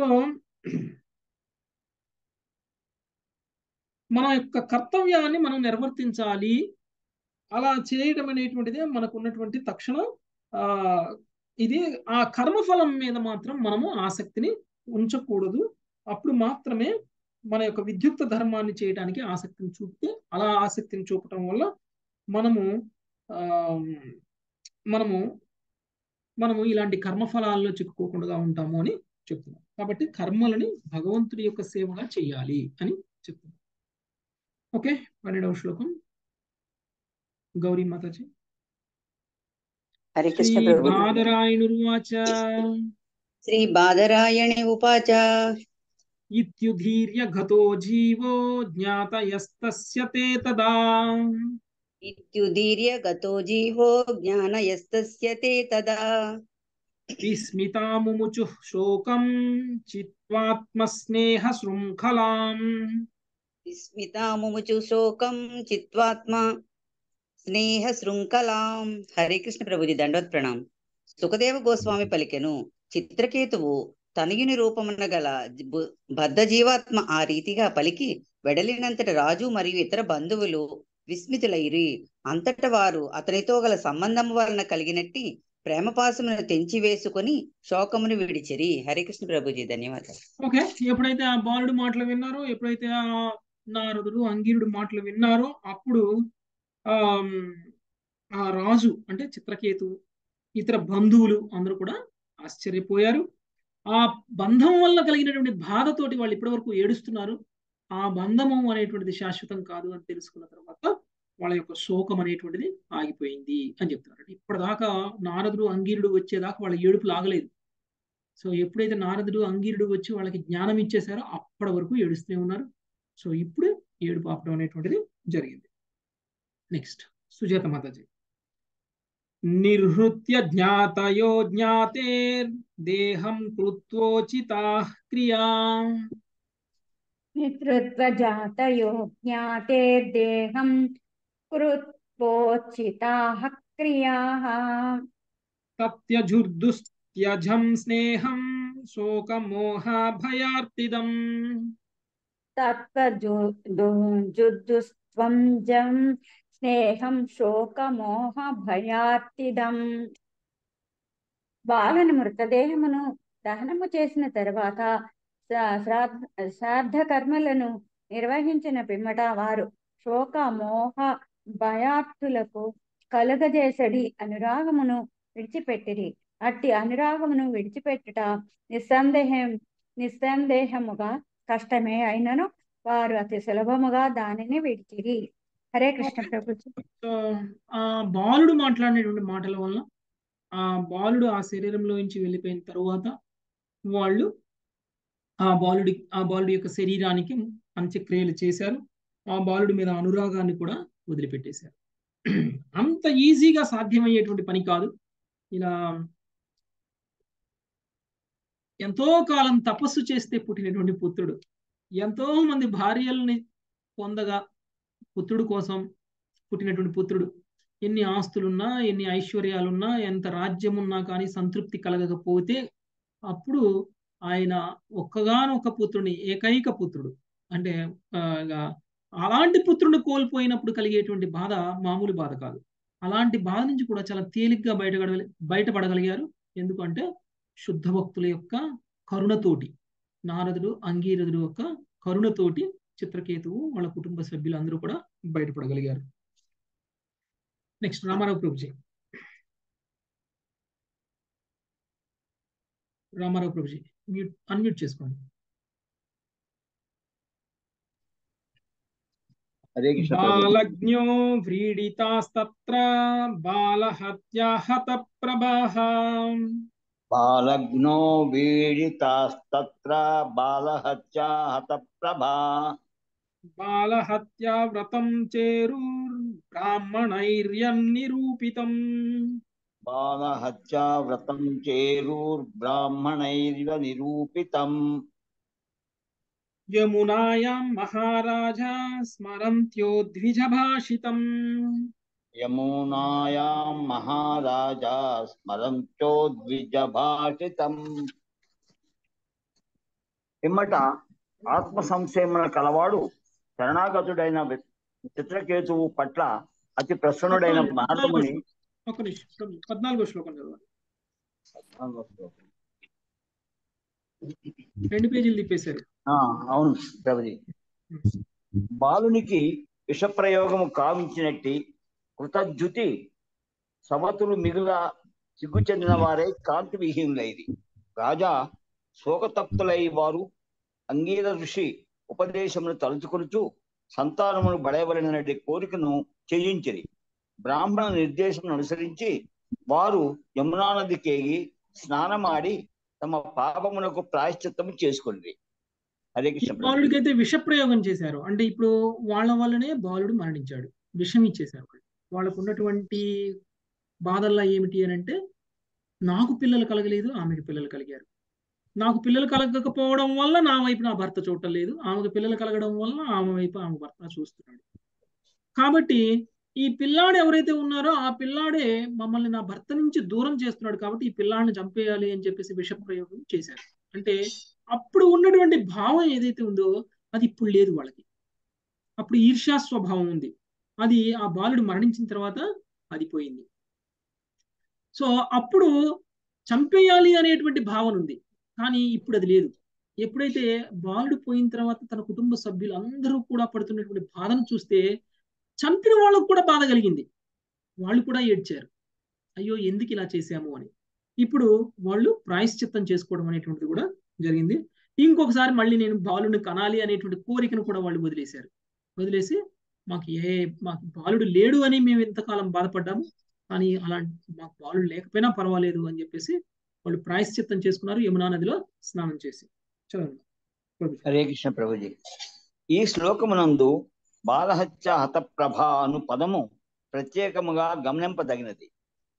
Speaker 1: మన యొక్క కర్తవ్యాన్ని మనం నిర్వర్తించాలి. అలా చేయడం అనేటువంటిదే మనకు ఉన్నటువంటి తక్షణ ఇది. ఆ కర్మఫలం మీద మాత్రం మనము ఆసక్తిని ఉంచకూడదు. అప్పుడు మాత్రమే మన యొక్క విద్యుక్త ధర్మాన్ని చేయడానికి ఆసక్తిని చూపితే, అలా ఆసక్తిని చూపటం వల్ల మనము ఇలాంటి కర్మఫలాల్లో చిక్కుకోకుండా ఉంటాము అని చెప్తున్నాం. కాబట్టి కర్మలని భగవంతుడి యొక్క సేవగా చేయాలి అని చెప్తున్నాం. ఓకే, 12వ శ్లోకం గౌరీ మాతాజీ.
Speaker 3: హరే కృష్ణ
Speaker 1: శ్రీ బాదరాయణుర్వాచ
Speaker 3: శ్రీ బాదరాయణి ఉపాచ
Speaker 1: ఇత్యుదీర్య గతో జీవో జ్ఞాతయస్తస్య తే తదా.
Speaker 3: ఇత్యుదీర్య గతో జీవో జ్ఞానయస్తస్య తే తదా.
Speaker 1: విస్మితాముముచు శోకం చిత్వాత్మస్నేహ శృంఖలాం.
Speaker 3: విస్మితాముముచు శోకం చిత్వాత్మ స్నేహ శృంఖలాం. హరే కృష్ణ ప్రభుజీ, దండవత్ ప్రణాం. సుఖదేవ గోస్వామి పలికెను, చిత్రకేతువు తనయుని రూపమున గల బద్ధ జీవాత్మ ఆ రీతిగా పలికి వెడలినంతట రాజు మరియు ఇతర బంధువులు విస్మితులైరి. అంతట వారు అతనితో గల సంబంధం వలన కలిగినట్టి ప్రేమపాసమును తెంచి వేసుకొని శోకమును విడిచిరి. హరే కృష్ణ ప్రభుజీ, ధన్యవాదాలు.
Speaker 1: ఓకే, ఎప్పుడైతే ఆ బాలుడు మాటలు విన్నారో, ఎప్పుడైతే ఆ నారదుడు అంగీరుడు మాటలు విన్నారో, అప్పుడు ఆ రాజు అంటే చిత్రకేతు, ఇతర బంధువులు అందరూ కూడా ఆశ్చర్యపోయారు. ఆ బంధం వల్ల కలిగినటువంటి బాధతోటి వాళ్ళు ఇప్పటి వరకు ఏడుస్తున్నారు. ఆ బంధము అనేటువంటిది శాశ్వతం కాదు అని తెలుసుకున్న తర్వాత వాళ్ళ యొక్క శోకం అనేటువంటిది ఆగిపోయింది అని చెప్తున్నారు. ఇప్పటిదాకా నారదుడు అంగీరుడు వచ్చేదాకా వాళ్ళ ఏడుపు లాగలేదు. సో ఎప్పుడైతే నారదుడు అంగీరుడు వచ్చి వాళ్ళకి జ్ఞానం ఇచ్చేసారో అప్పటి వరకు ఏడుస్తూనే ఉన్నారు. సో ఇప్పుడు ఏడుపు ఆపడం అనేటువంటిది జరిగింది. నెక్స్ట్ సుజాత మాతాజీ. నిర్హృత్య జ్ఞాతయో జ్ఞాతేర్దేహం కృత్వోచితాః క్రియా.
Speaker 4: నితృత్వజాతయో జ్ఞాతేర్దేహం కృత్వోచితాః క్రియాః.
Speaker 1: తత్యజుర్దుస్త్యజం స్నేహం శోకమోహభయార్తిదం.
Speaker 4: తత్వజుద్దుస్త్వం జం స్నేహం శోకమోహ భయార్తిదం. బాలుని మృతదేహమును దహనము చేసిన తరువాత శ్రాద్ధ కర్మలను నిర్వహించిన పిమ్మట వారు శోక మోహ భయార్థులకు కలుగజేసడి అనురాగమును విడిచిపెట్టిరి. అట్టి అనురాగమును విడిచిపెట్టుట నిస్సందేహముగా కష్టమే అయినను వారు అతి సులభముగా దానిని విడిచిరి. హరే కృష్ణ ప్రభుజీ.
Speaker 1: సో ఆ బాలుడు మాట్లాడినటువంటి మాటల వల్ల ఆ బాలుడు ఆ శరీరంలో నుంచి వెళ్ళిపోయిన తరువాత వాళ్ళు ఆ బాలుడి యొక్క శరీరానికి అంత్యక్రియలు చేశారు. ఆ బాలుడి మీద అనురాగాన్ని కూడా వదిలిపెట్టేశారు. అంత ఈజీగా సాధ్యమయ్యేటువంటి పని కాదు. ఇలా ఎంతో కాలం తపస్సు చేస్తే పుట్టినటువంటి పుత్రుడు, ఎంతో మంది భార్యల్ని పొందగా పుత్రుడు కోసం పుట్టినటువంటి పుత్రుడు, ఎన్ని ఆస్తులున్నా ఎన్ని ఐశ్వర్యాలున్నా ఎంత రాజ్యమున్నా కానీ సంతృప్తి కలగకపోతే అప్పుడు ఆయన ఒక్కగానొక్క పుత్రుని, ఏకైక పుత్రుడు అంటే అలాంటి పుత్రుడిని కోల్పోయినప్పుడు కలిగేటువంటి బాధ మామూలు బాధ కాదు. అలాంటి బాధ నుంచి కూడా చాలా తేలిగ్గా బయటపడగలిగారు. ఎందుకంటే శుద్ధ భక్తుల యొక్క కరుణతోటి, నారదుడు అంగీరదుడు యొక్క కరుణతోటి చిత్రకేతువు వాళ్ళ కుటుంబ సభ్యులు అందరూ కూడా బయటపడగలిగారు. నెక్స్ట్ రామారావు ప్రభుజీ. రామారావు ప్రభుజీ అన్మ్యూట్ చేసుకోండి. బాలజ్ఞో వ్రీడితాస్తత్ర బాలహత్యా హతప్రభాః.
Speaker 5: బాలజ్ఞో వీడితాస్తత్ర బాలహత్యా హతప్రభా.
Speaker 1: బాలహత్యా వ్రతం చేరుర్బ్రాహ్మణైర్యన్నిరూపితం.
Speaker 5: బాలహత్యా వ్రతం చేరుర్బ్రాహ్మణైర్వ నిరూపితం.
Speaker 1: యమునాయాం మహారాజా స్మరంత్యోద్విజభాషితం.
Speaker 5: యమునాయాం మహారాజా స్మరంత్యోద్విజభాషితం. పిమ్మట ఆత్మ సంశయమున కలవాడు శరణాగతుడైన చిత్రకేతువు పట్ల అతి ప్రసన్నుడైన నారదముని.
Speaker 1: ఒక నిమిషం, 14వ శ్లోకం చదవాలి. 2 పేజీలు తిప్పేశారు.
Speaker 5: అవును ప్రభుజీ. బాలునికి విషప్రయోగము కావించినట్టి కృతజ్యుతి సవతులు మిగుల సిగ్గు చెందిన వారే కాంతి విహీనులైది. రాజా శోకతప్తులై వారు అంగీర ఋషి ఉపదేశమును తలుచుకొనుచు సంతానమును బడయవలనటి కోరికను చేయించిరి. బ్రాహ్మణ నిర్దేశం అనుసరించి వారు యమునా నదికేగి స్నానమాడి తమ పాపమునకు ప్రాయశ్చిత్తము చేసుకుంది. హరే కృష్ణ.
Speaker 1: బాలుడికైతే విష ప్రయోగం చేశారు. అంటే ఇప్పుడు వాళ్ళ వల్లనే బాలుడు మరణించాడు. విషం ఇచ్చేశారు. వాళ్ళకు ఉన్నటువంటి బాధల్లా ఏమిటి అని అంటే, నాకు పిల్లలు కలగలేదు, ఆమెకు పిల్లలు కలిగారు. నాకు పిల్లలు కలగకపోవడం వల్ల నా వైపు నా భర్త చూడటం లేదు, ఆమెకు పిల్లలు కలగడం వల్ల ఆమె వైపు ఆమె భర్త చూస్తున్నాడు. కాబట్టి ఈ పిల్లాడు ఎవరైతే ఉన్నారో ఆ పిల్లాడే మమ్మల్ని నా భర్త నుంచి దూరం చేస్తున్నాడు, కాబట్టి ఈ పిల్లాడిని చంపేయాలి అని చెప్పేసి విష ప్రయోగం చేశారు. అంటే అప్పుడు ఉన్నటువంటి భావం ఏదైతే ఉందో అది ఇప్పుడు లేదు వాళ్ళకి. అప్పుడు ఈర్ష్యా స్వభావం ఉంది. అది ఆ బాలుడు మరణించిన తర్వాత అది పోయింది. సో అప్పుడు చంపేయాలి అనేటువంటి భావన ఉంది, కానీ ఇప్పుడు అది లేదు. ఎప్పుడైతే బాలుడు పోయిన తర్వాత తన కుటుంబ సభ్యులు అందరూ కూడా పడుతున్నటువంటి బాధను చూస్తే చంపిన వాళ్ళకు కూడా బాధ కలిగింది. వాళ్ళు కూడా ఏడ్చారు, అయ్యో ఎందుకు ఇలా చేశాము అని. ఇప్పుడు వాళ్ళు ప్రాయశ్చిత్తం చేసుకోవడం అనేటువంటిది కూడా జరిగింది. ఇంకొకసారి మళ్ళీ నేను బాలుడిని కనాలి అనేటువంటి కోరికను కూడా వాళ్ళు వదిలేసి మాకు బాలుడు లేడు అని మేము ఇంతకాలం బాధపడ్డాము, కానీ అలాంటి మాకు బాలుడు లేకపోయినా పర్వాలేదు అని చెప్పేసి వాళ్ళు ప్రాయశ్చిత్తం చేసుకున్నారు యమునా నదిలో స్నానం చేసి. చదవండి.
Speaker 5: హరే కృష్ణ ప్రభుజీ. ఈ శ్లోకమునందు బాలహత్య హతప్రభ అను పదము ప్రత్యేకముగా గమనింపదగినది.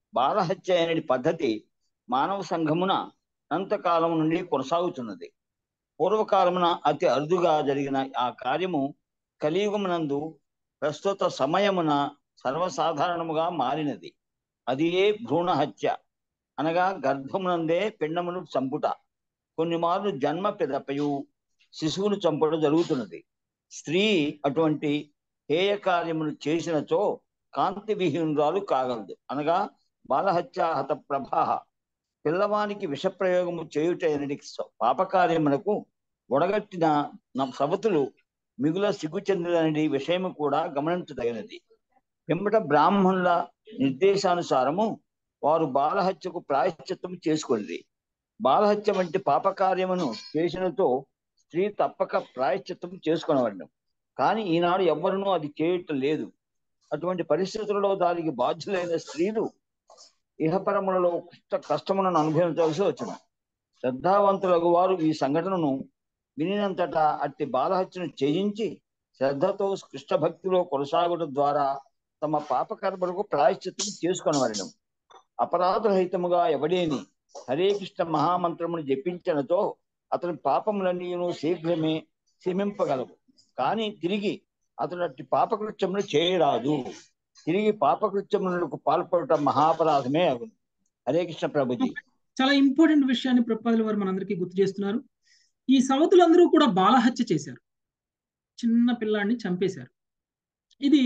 Speaker 5: బాలహత్య అనే పద్ధతి మానవ సంఘమున అనంతకాలం నుండి కొనసాగుతున్నది. పూర్వకాలమున అతి అరుదుగా జరిగిన ఆ కార్యము కలియుగమునందు ప్రస్తుత సమయమున సర్వసాధారణముగా మారినది. అది ఏ భ్రూణ హత్య, అనగా గర్భమునందే పిండమును చంపుట. కొన్ని మార్లు జన్మ పిదపయు శిశువును చంపడం జరుగుతున్నది. స్త్రీ అటువంటి హేయ కార్యములు చేసినచో కాంతి విహీనురాలు కాగలదు, అనగా బాలహత్యాహత ప్రభాహ. పిల్లవానికి విషప్రయోగము చేయుటైనటి పాపకార్యమునకు ఒడగట్టిన సవతులు మిగుల సిగ్గు చెందినది విషయము కూడా గమనించదగినది. వెంబట బ్రాహ్మణుల నిర్దేశానుసారము వారు బాలహత్యకు ప్రాయశ్చిత్తము చేసుకున్నది. బాలహత్య వంటి పాపకార్యమును చేసినతో స్త్రీ తప్పక ప్రాయశ్చిత్తము చేసుకునేవాడు. కానీ ఈనాడు ఎవ్వరూ అది చేయటం లేదు. అటువంటి పరిస్థితులలో దానికి బాధ్యులైన స్త్రీలు ఇహపరములలో కష్టములను అనుభవించవలసి వచ్చిన. శ్రద్ధావంతులకు వారు ఈ సంఘటనను వినినంతటా అట్టి బాలహత్యను ఛేదించి శ్రద్ధతో కృష్ణ భక్తిలో కొనసాగడం ద్వారా తమ పాపకర్మలకు ప్రాయశ్చిత్తం చేసుకునేవారు. అపరాధరహితముగా ఎవడేని హరే కృష్ణ మహామంత్రమును జపించనతో అతని పాపములన్నీ శీఘ్రమే శమింపగలవు. కానీ తిరిగి అతడు అట్టి పాపకృత్యములు చేయరాదు. తిరిగి పాపకృత్యములకు పాల్పడటం మహాపరాధమే అగును. హరే కృష్ణ ప్రభుజీ.
Speaker 1: చాలా ఇంపార్టెంట్ విషయాన్ని ప్రభుపాదుల వారు మనందరికీ గుర్తు చేస్తున్నారు. ఈ సవతులందరూ కూడా బాలహత్య చేశారు, చిన్న పిల్లాడిని చంపేశారు. ఇది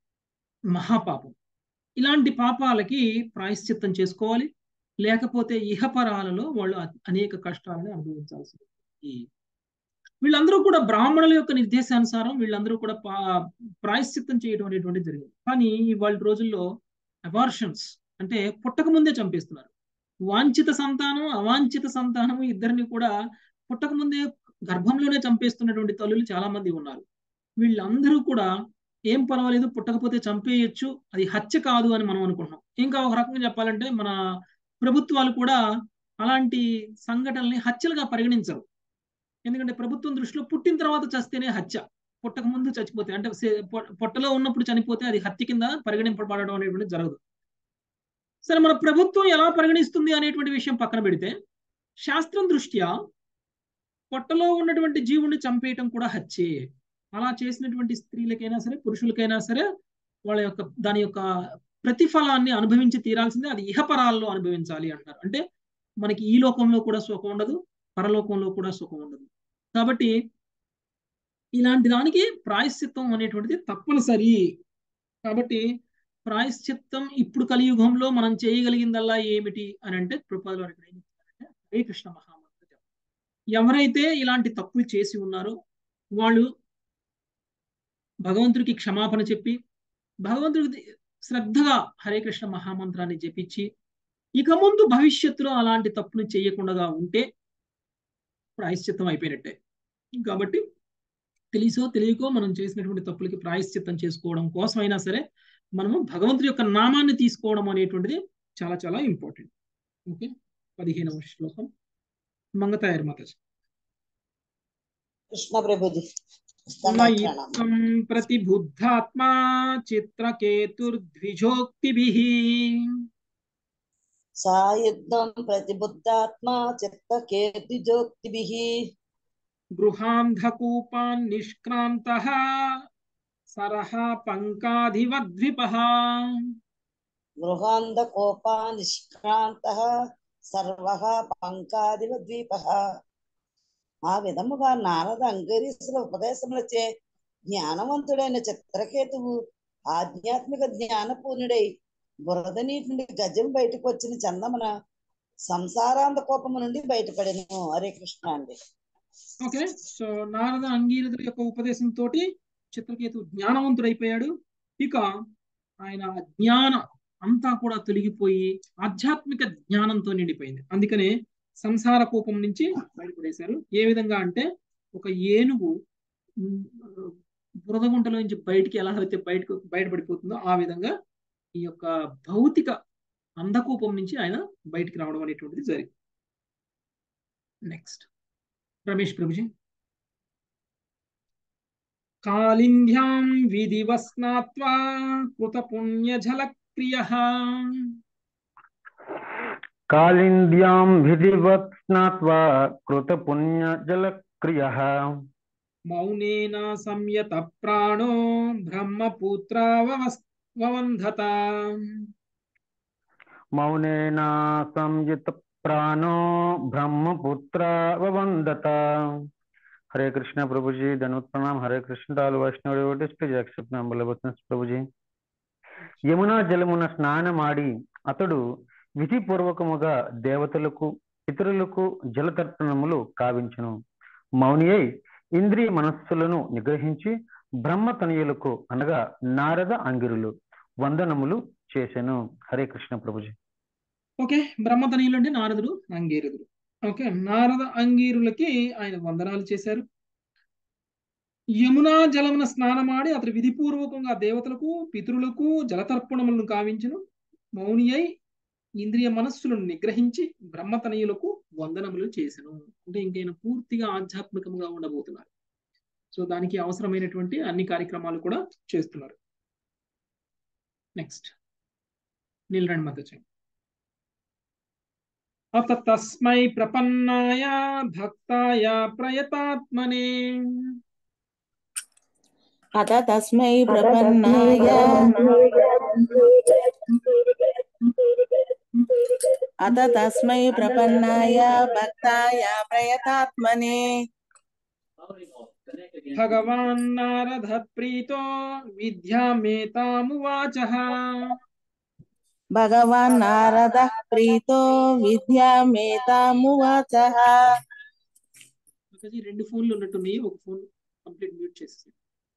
Speaker 1: మహాపాపం. ఇలాంటి పాపాలకి ప్రాయశ్చిత్తం చేసుకోవాలి, లేకపోతే ఇహపరాలలో వాళ్ళు అనేక కష్టాలను అనుభవించాల్సింది. వీళ్ళందరూ కూడా బ్రాహ్మణుల యొక్క నిర్దేశానుసారం వీళ్ళందరూ కూడా ప్రాయశ్చిత్తం చేయడం అనేటువంటిది జరిగింది. కానీ వాళ్ళ రోజుల్లో అబార్షన్స్ అంటే పుట్టక ముందే చంపేస్తున్నారు. వాంఛిత సంతానం అవాంఛిత సంతానం ఇద్దరిని కూడా పుట్టక ముందే గర్భంలోనే చంపేస్తున్నటువంటి తల్లులు చాలా మంది ఉన్నారు. వీళ్ళందరూ కూడా ఏం పర్వాలేదు, పుట్టకపోతే చంపేయచ్చు, అది హత్య కాదు అని మనం అనుకుంటున్నాం. ఇంకా ఒక రకంగా చెప్పాలంటే మన ప్రభుత్వాలు కూడా అలాంటి సంఘటనల్ని హత్యలుగా పరిగణించరు. ఎందుకంటే ప్రభుత్వం దృష్టిలో పుట్టిన తర్వాత చస్తేనే హత్య, పుట్టక ముందు చచ్చిపోతే అంటే పొట్టలో ఉన్నప్పుడు చనిపోతే అది హత్య కింద పరిగణింపబడడం అనేటువంటి జరగదు. సరే, మన ప్రభుత్వం ఎలా పరిగణిస్తుంది అనేటువంటి విషయం పక్కన పెడితే, శాస్త్రం దృష్ట్యా పొట్టలో ఉన్నటువంటి జీవుడిని చంపేయటం కూడా హత్యే. అలా చేసినటువంటి స్త్రీలకైనా సరే పురుషులకైనా సరే వాళ్ళ యొక్క దాని యొక్క ప్రతిఫలాన్ని అనుభవించి తీరాల్సిందే. అది ఇహపరాల్లో అనుభవించాలి అంటారు. అంటే మనకి ఈ లోకంలో కూడా సుఖం ఉండదు, పరలోకంలో కూడా సుఖం ఉండదు. కాబట్టి ఇలాంటి దానికి ప్రాయశ్చిత్తం అనేటువంటిది తప్పనిసరి. కాబట్టి ప్రాయశ్చిత్తం ఇప్పుడు కలియుగంలో మనం చేయగలిగిందల్లా ఏమిటి అని అంటే ప్రభుపాదుల వారు ఇక్కడ ఏం చెప్తారంటే, హరే కృష్ణ మహామంత్రం. ఎవరైతే ఇలాంటి తప్పులు చేసి ఉన్నారో వాళ్ళు భగవంతుడికి క్షమాపణ చెప్పి భగవంతుడికి శ్రద్ధగా హరే కృష్ణ మహామంత్రాన్ని జపించి ఇక ముందు భవిష్యత్తులో అలాంటి తప్పులు చేయకుండా ఉంటే ప్రాయశ్చిత్తం అయిపోయినట్టే. కాబట్టి తెలిసో తెలియకో మనం చేసినటువంటి తప్పులకి ప్రాయశ్చిత్తం చేసుకోవడం కోసమైనా సరే మనము భగవంతుడి యొక్క నామాన్ని తీసుకోవడం అనేటువంటిది చాలా చాలా ఇంపార్టెంట్. ఓకే, 15వ శ్లోకం మంగతాయర్ మాతాజీ.
Speaker 6: కృష్ణ ప్రభుజీ.
Speaker 1: ప్రతిబుద్ధాత్మా చిత్రకేతుర్ద్విజోక్తిభిః
Speaker 6: సాయుద్ధం ప్రతిబుద్ధాత్మా చిత్తకేతుర్ద్విజోక్తిభిః
Speaker 1: గృహాంధకూపాన్ నిష్క్రాంతః సరః పంకాధివద్విపః.
Speaker 6: గృహాంధకోపా నిష్క్రాంతః సర్వః పంకాధివద్విపః. ఆ విధముగా నారద అంగరీసుల ఉపదేశములచే జ్ఞానవంతుడైన చిత్రకేతువు ఆధ్యాత్మిక జ్ఞానపూర్ణుడై బురద నీటి నుండి గజం బయటకు వచ్చిన చందమున సంసారాంధ కోపము నుండి బయటపడెను. హరే కృష్ణ అండి.
Speaker 1: ఓకే, సో నారద అంగీరథుల యొక్క ఉపదేశంతో చిత్రకేతు జ్ఞానవంతుడైపోయాడు. ఇక ఆయన జ్ఞానం అంతా కూడా తొలగిపోయి ఆధ్యాత్మిక జ్ఞానంతో నిండిపోయింది. అందుకనే సంసార కోపం నుంచి బయటపడేశారు. ఏ విధంగా అంటే ఒక ఏనుగు బురదగుంటలో నుంచి బయటికి ఎలా అయితే బయటపడిపోతుందో ఆ విధంగా ఈ యొక్క భౌతిక అంధకూపం నుంచి ఆయన బయటికి రావడం అనేటువంటిది జరిగింది. నెక్స్ట్ రమేష్ ప్రభుజీ. కాళింధ్యాం విధివస్నాత్వా కృత పుణ్యజల క్రియః
Speaker 7: కాళింద్యాం విధివత్ స్నాత్వా కృతపుణ్యజలక్రియః
Speaker 1: మౌనేన సంయత ప్రాణో బ్రహ్మపుత్రావవంధత.
Speaker 7: మౌనేన సంయుత ప్రాణో బ్రహ్మపుత్ర వవందత. హరే కృష్ణ ప్రభుజీ, ధన్యవాद प्रणाम. Hare Krishna all Vaishnava devotees please accept my humble obeisance ప్రభుజీ. యమునా జలమున స్నానమాడి అతడు విధిపూర్వకముగా దేవతలకు ఇతరులకు జలతర్పణములు కావించును. మౌని అయి ఇంద్రియ మనస్సులను నిగ్రహించి బ్రహ్మతనయులకు అనగా నారద అంగిరులు వందనములు చేసెను. హరే కృష్ణ ప్రభుజీ.
Speaker 1: ఓకే, బ్రహ్మతనయులు అంటే నారదుడు అంగీరదుడు. ఓకే, నారద అంగీరులకి ఆయన వందనాలు చేశారు. యమునా జలమున స్నానమాడి అతడు విధిపూర్వకంగా దేవతలకు పితరులకు జలతర్పణములను కావించును. మౌని అయి ఇంద్రియ మనస్సులను నిగ్రహించి బ్రహ్మతనయులకు వందనములు చేసెను. అంటే ఇంకైనా పూర్తిగా ఆధ్యాత్మికంగా ఉండబోతున్నారు. సో దానికి అవసరమైనటువంటి అన్ని కార్యక్రమాలు కూడా చేస్తున్నారు. నెక్స్ట్ నీలరండి మాతాజీ. అత తస్మై ప్రపన్నాయ భక్తాయ ప్రయతాత్మనే.
Speaker 8: అత తస్మై ప్రపన్నాయ భక్తాయ ప్రయతాత్మనే.
Speaker 1: భగవాన్ నారద ప్రీతో విద్యామేతామువాచః.
Speaker 8: భగవాన్ నారద ప్రీతో విద్యామేతామువాచః.
Speaker 1: రెండు ఫోన్లు ఉన్నట్టున్నాయి, ఒక ఫోన్ కంప్లీట్ మ్యూట్ చేసి.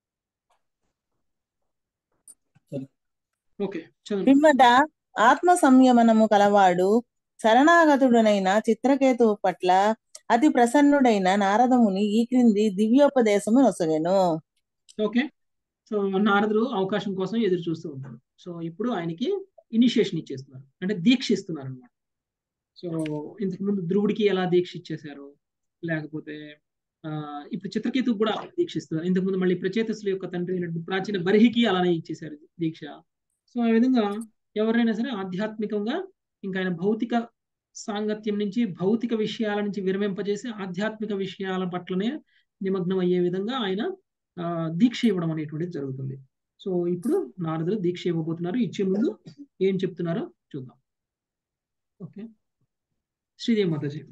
Speaker 1: ఓకే,
Speaker 8: పిమ్మట ఆత్మ సంయమనము కలవాడు శరణాగతుడనైన చిత్రకేతువు పట్ల అతి ప్రసన్నుడైన నారదముని ఈ క్రింది దివ్యోపదేశము నొసగెను.
Speaker 1: ఓకే, సో నారదుడు అవకాశం కోసం ఎదురు చూస్తూ ఉంటాడు. సో ఇప్పుడు ఆయనకి ఇనిషియేషన్ ఇచ్చేస్తున్నారు, అంటే దీక్ష ఇస్తున్నారు అనమాట. సో ఇంతకుముందు ధ్రువుడికి ఎలా దీక్ష ఇచ్చేశారు, లేకపోతే ఇప్పుడు చిత్రకేతుకు కూడా దీక్ష ఇస్తున్నారు. ఇంతకుముందు మళ్ళీ ప్రచేతసుల యొక్క తండ్రి అయినటువంటి ప్రాచీన బర్హికి అలానే ఇచ్చేశారు దీక్ష. సో ఆ విధంగా ఎవరైనా సరే ఆధ్యాత్మికంగా ఇంకా ఆయన భౌతిక సాంగత్యం నుంచి భౌతిక విషయాల నుంచి విరమింపజేసి ఆధ్యాత్మిక విషయాల పట్లనే నిమగ్నం అయ్యే విధంగా ఆయన దీక్ష ఇవ్వడం అనేటువంటిది జరుగుతుంది. సో ఇప్పుడు నారదుడు దీక్ష ఇవ్వబోతున్నారు. ఇచ్చే ముందు ఏం చెప్తున్నారో చూద్దాం. ఓకే, శ్రీదేవి మాతాజీ.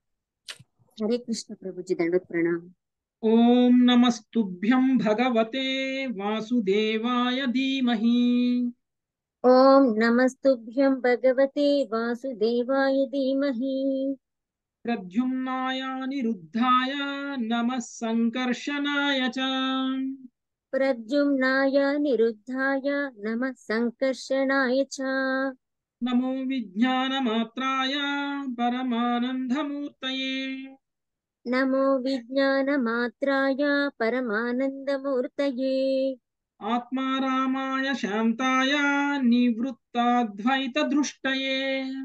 Speaker 9: హరే కృష్ణ ప్రభుజీ, దండోత్ ప్రణామ్.
Speaker 1: ఓం నమస్తుభ్యం భగవతే వాసుదేవాయ ధీమహి.
Speaker 9: ఓం నమస్తుభ్యం భగవతే వాసుదేవాయ ధీమహి.
Speaker 1: ప్రద్యుమ్నాయ నిరుద్ధాయ నమః సంకర్షణాయ చ.
Speaker 9: ప్రద్యుమ్నాయ నిరుద్ధాయ నమః సంకర్షణాయ చ.
Speaker 1: నమో విజ్ఞానమాత్రాయ పరమానందమూర్తయే.
Speaker 9: నమో విజ్ఞానమాత్రాయ పరమానందమూర్తయే.
Speaker 1: ఆత్మా రామాయ శాంతాయ నివృత్తాద్వైత దృష్టయే.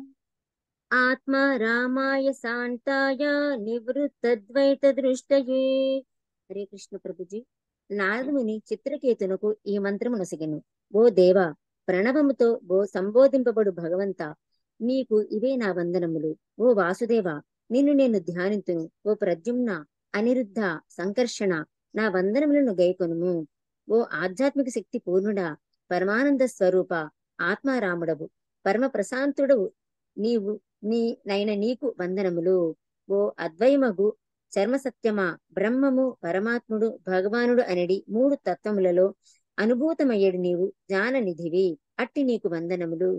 Speaker 9: ఆత్మా రామాయ శాంతాయ నివృత్తద్వైత దృష్టయే. హరే కృష్ణ ప్రభుజీ. నారదుని చిత్రకేతునకు ఈ మంత్రము నొసగెను. ఓ దేవా, ప్రణవముతో ఓ సంబోధింపబడు భగవంత, నీకు ఇవే నా వందనములు. ఓ వాసుదేవ, నిన్ను నేను ధ్యానింతును. ఓ ప్రద్యుమ్న, అనిరుద్ధ, సంకర్షణ, నా వందనములను గైకొనుము. ఓ ఆధ్యాత్మిక శక్తి పూర్ణుడా, పరమానంద స్వరూప, ఆత్మారాముడవు, పరమ ప్రశాంతుడవు నైన నీకు వందనములు. ఓ అద్వయమగు చర్మ సత్యమా, బ్రహ్మము, పరమాత్ముడు, భగవానుడు అనడి మూడు తత్వములలో అనుభూతమయ్యేడు నీవు జ్ఞాననిధివి. అట్టి నీకు వందనములు.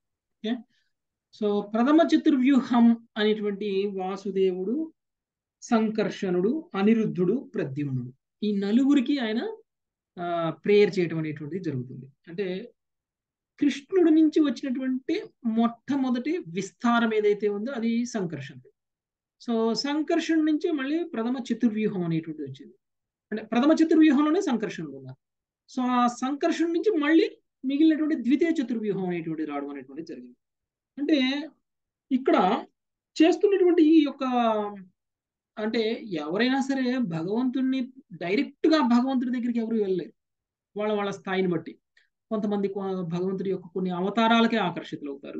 Speaker 1: సో ప్రథమ చతుర్వ్యూహం అనేటువంటి వాసుదేవుడు, సంకర్షణుడు, అనిరుద్ధుడు, ప్రద్యుమ్నుడు, ఈ నలుగురికి ఆయన ప్రేయర్ చేయటం అనేటువంటిది జరుగుతుంది. అంటే కృష్ణుడి నుంచి వచ్చినటువంటి మొట్టమొదటి విస్తారం ఏదైతే ఉందో అది సంకర్షణుడు. సో సంకర్షణ నుంచి మళ్ళీ ప్రథమ చతుర్వ్యూహం అనేటువంటిది వచ్చింది. అంటే ప్రథమ చతుర్వ్యూహంలోనే సంకర్షణుడు ఉన్నారు. సో ఆ సంకర్షణ నుంచి మళ్ళీ మిగిలినటువంటి ద్వితీయ చతుర్వ్యూహం అనేటువంటిది రావడం అనేటువంటిది జరిగింది. అంటే ఇక్కడ చేస్తున్నటువంటి ఈ యొక్క అంటే ఎవరైనా సరే భగవంతుడిని డైరెక్ట్ గా భగవంతుడి దగ్గరికి ఎవరు వెళ్ళలేరు. వాళ్ళ స్థాయిని బట్టి కొంతమంది భగవంతుడి యొక్క కొన్ని అవతారాలకే ఆకర్షితులు అవుతారు.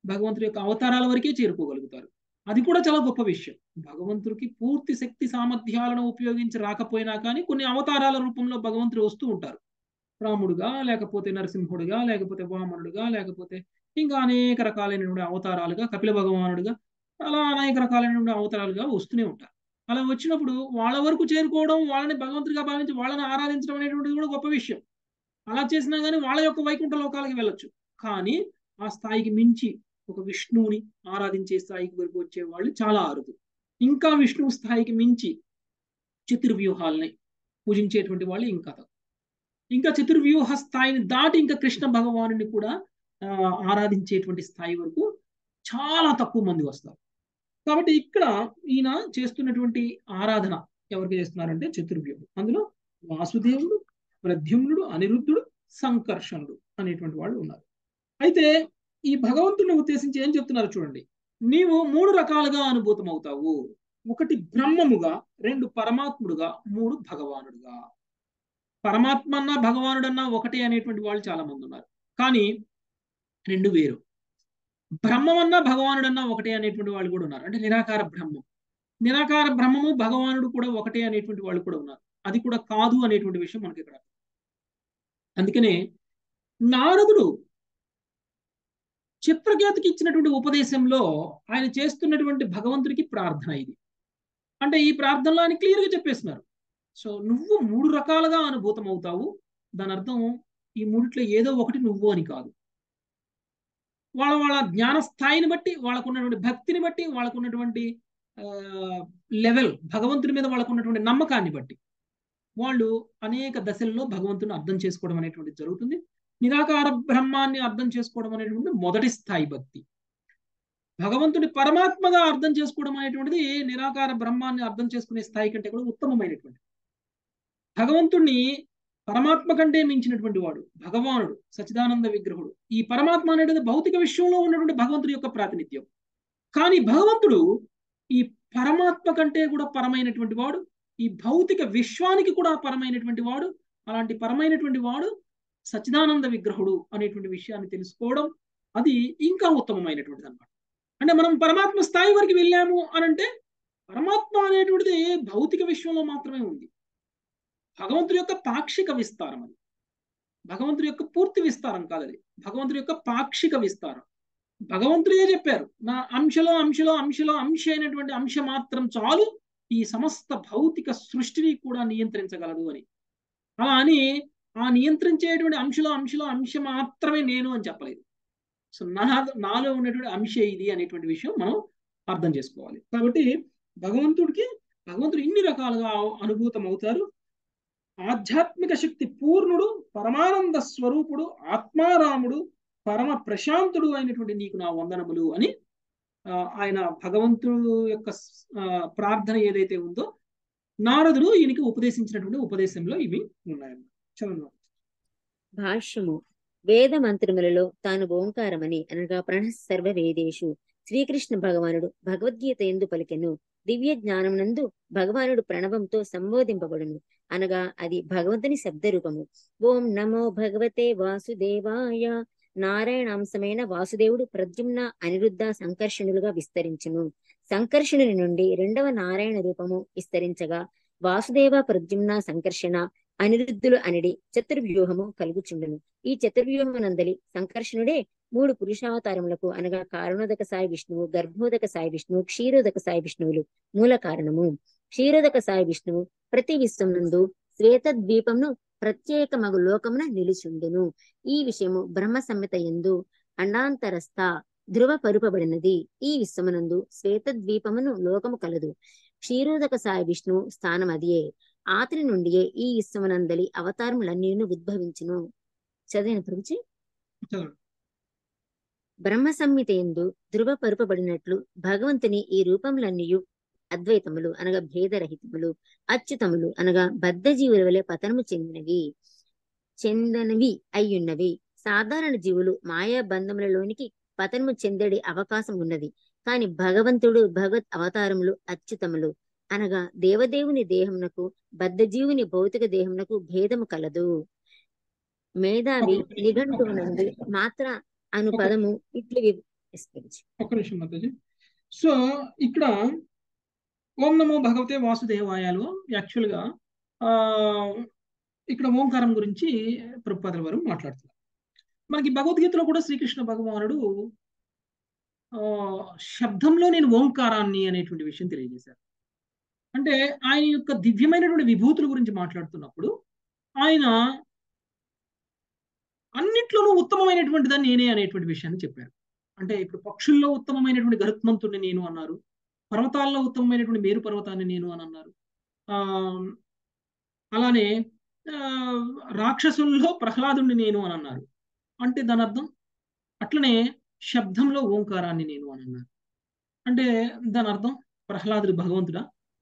Speaker 1: భగవంతుడి యొక్క అవతారాల వరకే చేరుకోగలుగుతారు. అది కూడా చాలా గొప్ప విషయం. భగవంతుడికి పూర్తి శక్తి సామర్థ్యాలను ఉపయోగించి రాకపోయినా కానీ కొన్ని అవతారాల రూపంలో భగవంతుడు వస్తూ ఉంటారు. రాముడుగా, లేకపోతే నరసింహుడుగా, లేకపోతే వామనుడుగా, లేకపోతే ఇంకా అనేక రకాలైనటువంటి అవతారాలుగా, కపిల భగవానుడుగా, అలా అనేక రకాలైనటువంటి అవతారాలుగా వస్తూనే ఉంటారు. అలా వచ్చినప్పుడు వాళ్ళ వరకు చేరుకోవడం, వాళ్ళని భగవంతుడిగా భావించి వాళ్ళని ఆరాధించడం అనేటువంటిది కూడా గొప్ప విషయం. అలా చేసినా కానీ వాళ్ళ యొక్క వైకుంఠ లోకాలకి వెళ్ళొచ్చు. కానీ ఆ స్థాయికి మించి ఒక విష్ణువుని ఆరాధించే స్థాయికి వరకు వచ్చే వాళ్ళు చాలా అరుదు. ఇంకా విష్ణువు స్థాయికి మించి చతుర్వ్యూహాలని పూజించేటువంటి వాళ్ళు ఇంకా చతుర్వ్యూహ స్థాయిని దాటి ఇంకా కృష్ణ భగవానుని కూడా ఆరాధించేటువంటి స్థాయి వరకు చాలా తక్కువ మంది వస్తారు. కాబట్టి ఇక్కడ ఈయన చేస్తున్నటువంటి ఆరాధన ఎవరికి చేస్తున్నారంటే చతుర్వ్యూహం. అందులో వాసుదేవుడు, ప్రద్యుమ్నుడు, అనిరుద్ధుడు, సంకర్షణుడు అనేటువంటి వాళ్ళు ఉన్నారు. అయితే ఈ భగవంతుడిని ఉద్దేశించి ఏం చెప్తున్నారు చూడండి. నీవు 3 రకాలుగా అనుభూతం అవుతావు. 1 బ్రహ్మముగా, 2 పరమాత్ముడుగా, 3 భగవానుడుగా. పరమాత్మ అన్నా భగవానుడన్నా ఒకటే అనేటువంటి వాళ్ళు చాలా మంది ఉన్నారు. కానీ 2 వేరు. బ్రహ్మమన్నా భగవానుడన్నా ఒకటే అనేటువంటి వాళ్ళు కూడా ఉన్నారు. అంటే నిరాకార బ్రహ్మం. నిరాకార బ్రహ్మము భగవానుడు కూడా ఒకటే అనేటువంటి వాళ్ళు కూడా ఉన్నారు. అది కూడా కాదు అనేటువంటి విషయం మనకి ఇక్కడ. అందుకనే నారదుడు చిత్రకేతుకి ఇచ్చినటువంటి ఉపదేశంలో ఆయన చేస్తున్నటువంటి భగవంతుడికి ప్రార్థన ఇది. అంటే ఈ ప్రార్థనలో ఆయన క్లియర్గా చెప్పేస్తున్నారు. సో నువ్వు 3 రకాలుగా అనుభూతం అవుతావు. దాని అర్థం ఈ 3ట్లో ఏదో ఒకటి నువ్వు అని కాదు. వాళ్ళ జ్ఞాన స్థాయిని బట్టి, వాళ్ళకున్నటువంటి భక్తిని బట్టి, వాళ్ళకున్నటువంటి లెవెల్, భగవంతుడి మీద వాళ్ళకున్నటువంటి నమ్మకాన్ని బట్టి వాళ్ళు అనేక దశల్లో భగవంతుని అర్థం చేసుకోవడం అనేటువంటిది జరుగుతుంది. నిరాకార బ్రహ్మాన్ని అర్థం చేసుకోవడం అనేటువంటి మొదటి స్థాయి భక్తి. భగవంతుడి పరమాత్మగా అర్థం చేసుకోవడం అనేటువంటిది నిరాకార బ్రహ్మాన్ని అర్థం చేసుకునే స్థాయి కంటే కూడా ఉత్తమమైనటువంటి. భగవంతుణ్ణి పరమాత్మ కంటే మించినటువంటి వాడు భగవానుడు, సచిదానంద విగ్రహుడు. ఈ పరమాత్మ అనేది భౌతిక విశ్వంలో ఉన్నటువంటి భగవంతుడి యొక్క ప్రాతినిధ్యం. కానీ భగవంతుడు ఈ పరమాత్మ కంటే కూడా పరమైనటువంటి వాడు, ఈ భౌతిక విశ్వానికి కూడా పరమైనటువంటి వాడు. అలాంటి పరమైనటువంటి వాడు సచిదానంద విగ్రహుడు అనేటువంటి విషయాన్ని తెలుసుకోవడం అది ఇంకా ఉత్తమమైనటువంటిది అన్నమాట. అంటే మనం పరమాత్మ స్థాయి వరకు వెళ్ళాము అనంటే పరమాత్మ అనేటువంటిది భౌతిక విశ్వంలో మాత్రమే ఉంది. భగవంతుడి యొక్క పాక్షిక విస్తారం అది. భగవంతుడి యొక్క పూర్తి విస్తారం కాదు అది. భగవంతుడి యొక్క పాక్షిక విస్తారం. భగవంతుడే చెప్పారు, నా అంశలో అంశ అయినటువంటి అంశ మాత్రం చాలు ఈ సమస్త భౌతిక సృష్టిని కూడా నియంత్రించగలదు అని. అలా అని ఆ నియంత్రించేటువంటి అంశ మాత్రమే నేను అని చెప్పలేదు. సో నాలో ఉన్నటువంటి అంశ ఇది అనేటువంటి విషయం మనం అర్థం చేసుకోవాలి. కాబట్టి భగవంతుడు ఇన్ని రకాలుగా అనుభూతం అవుతారు. ఆధ్యాత్మిక శక్తి పూర్ణుడు, పరమానంద స్వరూపుడు, ఆత్మారాముడు, పరమ ప్రశాంతుడు అయినటువంటి నీకు నా వందనములు అని ఆయన భగవంతుడు యొక్క ప్రార్థన ఏదైతే ఉందో నారదుడు ఈయనకి ఉపదేశించినటువంటి ఉపదేశంలో ఇవి ఉన్నాయన్నమాట. చదువు.
Speaker 9: భాష్యము. వేద మంత్రములలో తాను ఓంకారమని అనగా ప్రణః సర్వ వేదేషు శ్రీకృష్ణ భగవానుడు భగవద్గీత ఎందు పలికెను. దివ్య జ్ఞానమునందు భగవానుడు ప్రణవంతో సంబోధింపబడును అనగా అది భగవంతుని శబ్ద రూపము. ఓం నమో భగవతే వాసుదేవాయ. నారాయణాంశమైన వాసుదేవుడు ప్రద్యుమ్న, అనిరుద్ధ, సంకర్షణులుగా విస్తరించును. సంకర్షణుని నుండి 2వ నారాయణ రూపము విస్తరించగా వాసుదేవ, ప్రద్యుమ్న, సంకర్షణ, అనిరుద్ధులు అనిడి చతుర్వ్యూహము కలుగుచుండును. ఈ చతుర్వ్యూహమునందలి సంకర్షణుడే 3 పురుషావతారములకు అనగా కారణోదక సాయి విష్ణువు, గర్భోదక సాయి విష్ణువు, క్షీరోదక సాయి విష్ణువులు మూల కారణము. క్షీరోదక సాయి విష్ణువు ప్రతి విశ్వమునందు శ్వేత ద్వీపమును ప్రత్యేకమగు లోకమున నిలుచుండును. ఈ విషయము బ్రహ్మ సంహిత యందు అండాంతరస్థ ధృవపరుపబడినది. ఈ విశ్వమునందు శ్వేత ద్వీపమును లోకము కలదు. క్షీరోదక సాయి విష్ణువు స్థానం అదియే. ఆతని నుండియే ఈ విశ్వమునందలి అవతారములన్నీ ఉద్భవించును. చదివిన ప్రభుజీ. బ్రహ్మ సంహిత యందు ధృవపరుపబడినట్లు భగవంతుని ఈ రూపములన్నీయు అద్వైతములు అనగా భేదరహితములు, అచ్యుతములు అనగా బద్ధ జీవుల వలె పతనము చెందనవి అయ్యున్నవి. సాధారణ జీవులు మాయా బంధములలోనికి పతనము చెందడి అవకాశం ఉన్నది. కాని భగవంతుడు భగవత్ అవతారములు అచ్యుతములు అనగా దేవదేవుని దేహమునకు బద్ధజీవుని భౌతిక దేహమునకు భేదము కలదు. మేధావి నిఘంటువునందు మాత్ర అను పదము ఇట్లు
Speaker 1: ఒక్క నిమిషం మాతాజీ. సో ఇక్కడ ఓం నమో భగవతే వాసుదేవాయలో యాక్చువల్గా ఇక్కడ ఓంకారం గురించి ప్రభుపాదుల వారు మాట్లాడుతున్నారు. మనకి భగవద్గీతలో కూడా శ్రీకృష్ణ భగవానుడు శబ్దంలో నేను ఓంకారాన్ని అనేటువంటి విషయం తెలియజేశారు. అంటే ఆయన యొక్క దివ్యమైనటువంటి విభూతుల గురించి మాట్లాడుతున్నప్పుడు ఆయన అన్నిట్లోనూ ఉత్తమమైనటువంటి దాన్ని నేనే అనేటువంటి విషయాన్ని చెప్పారు. అంటే ఇప్పుడు పక్షుల్లో ఉత్తమమైనటువంటి గరుత్మంతుడిని నేను అన్నారు, పర్వతాల్లో ఉత్తమమైనటువంటి మేరు పర్వతాన్ని నేను అని అన్నారు. అలానే రాక్షసుల్లో ప్రహ్లాదుని నేను అని అన్నారు. అంటే దాని అర్థం అట్లనే శబ్దంలో ఓంకారాన్ని నేను అని అన్నారు. అంటే దాని అర్థం ప్రహ్లాదుడు భగవంతుడా?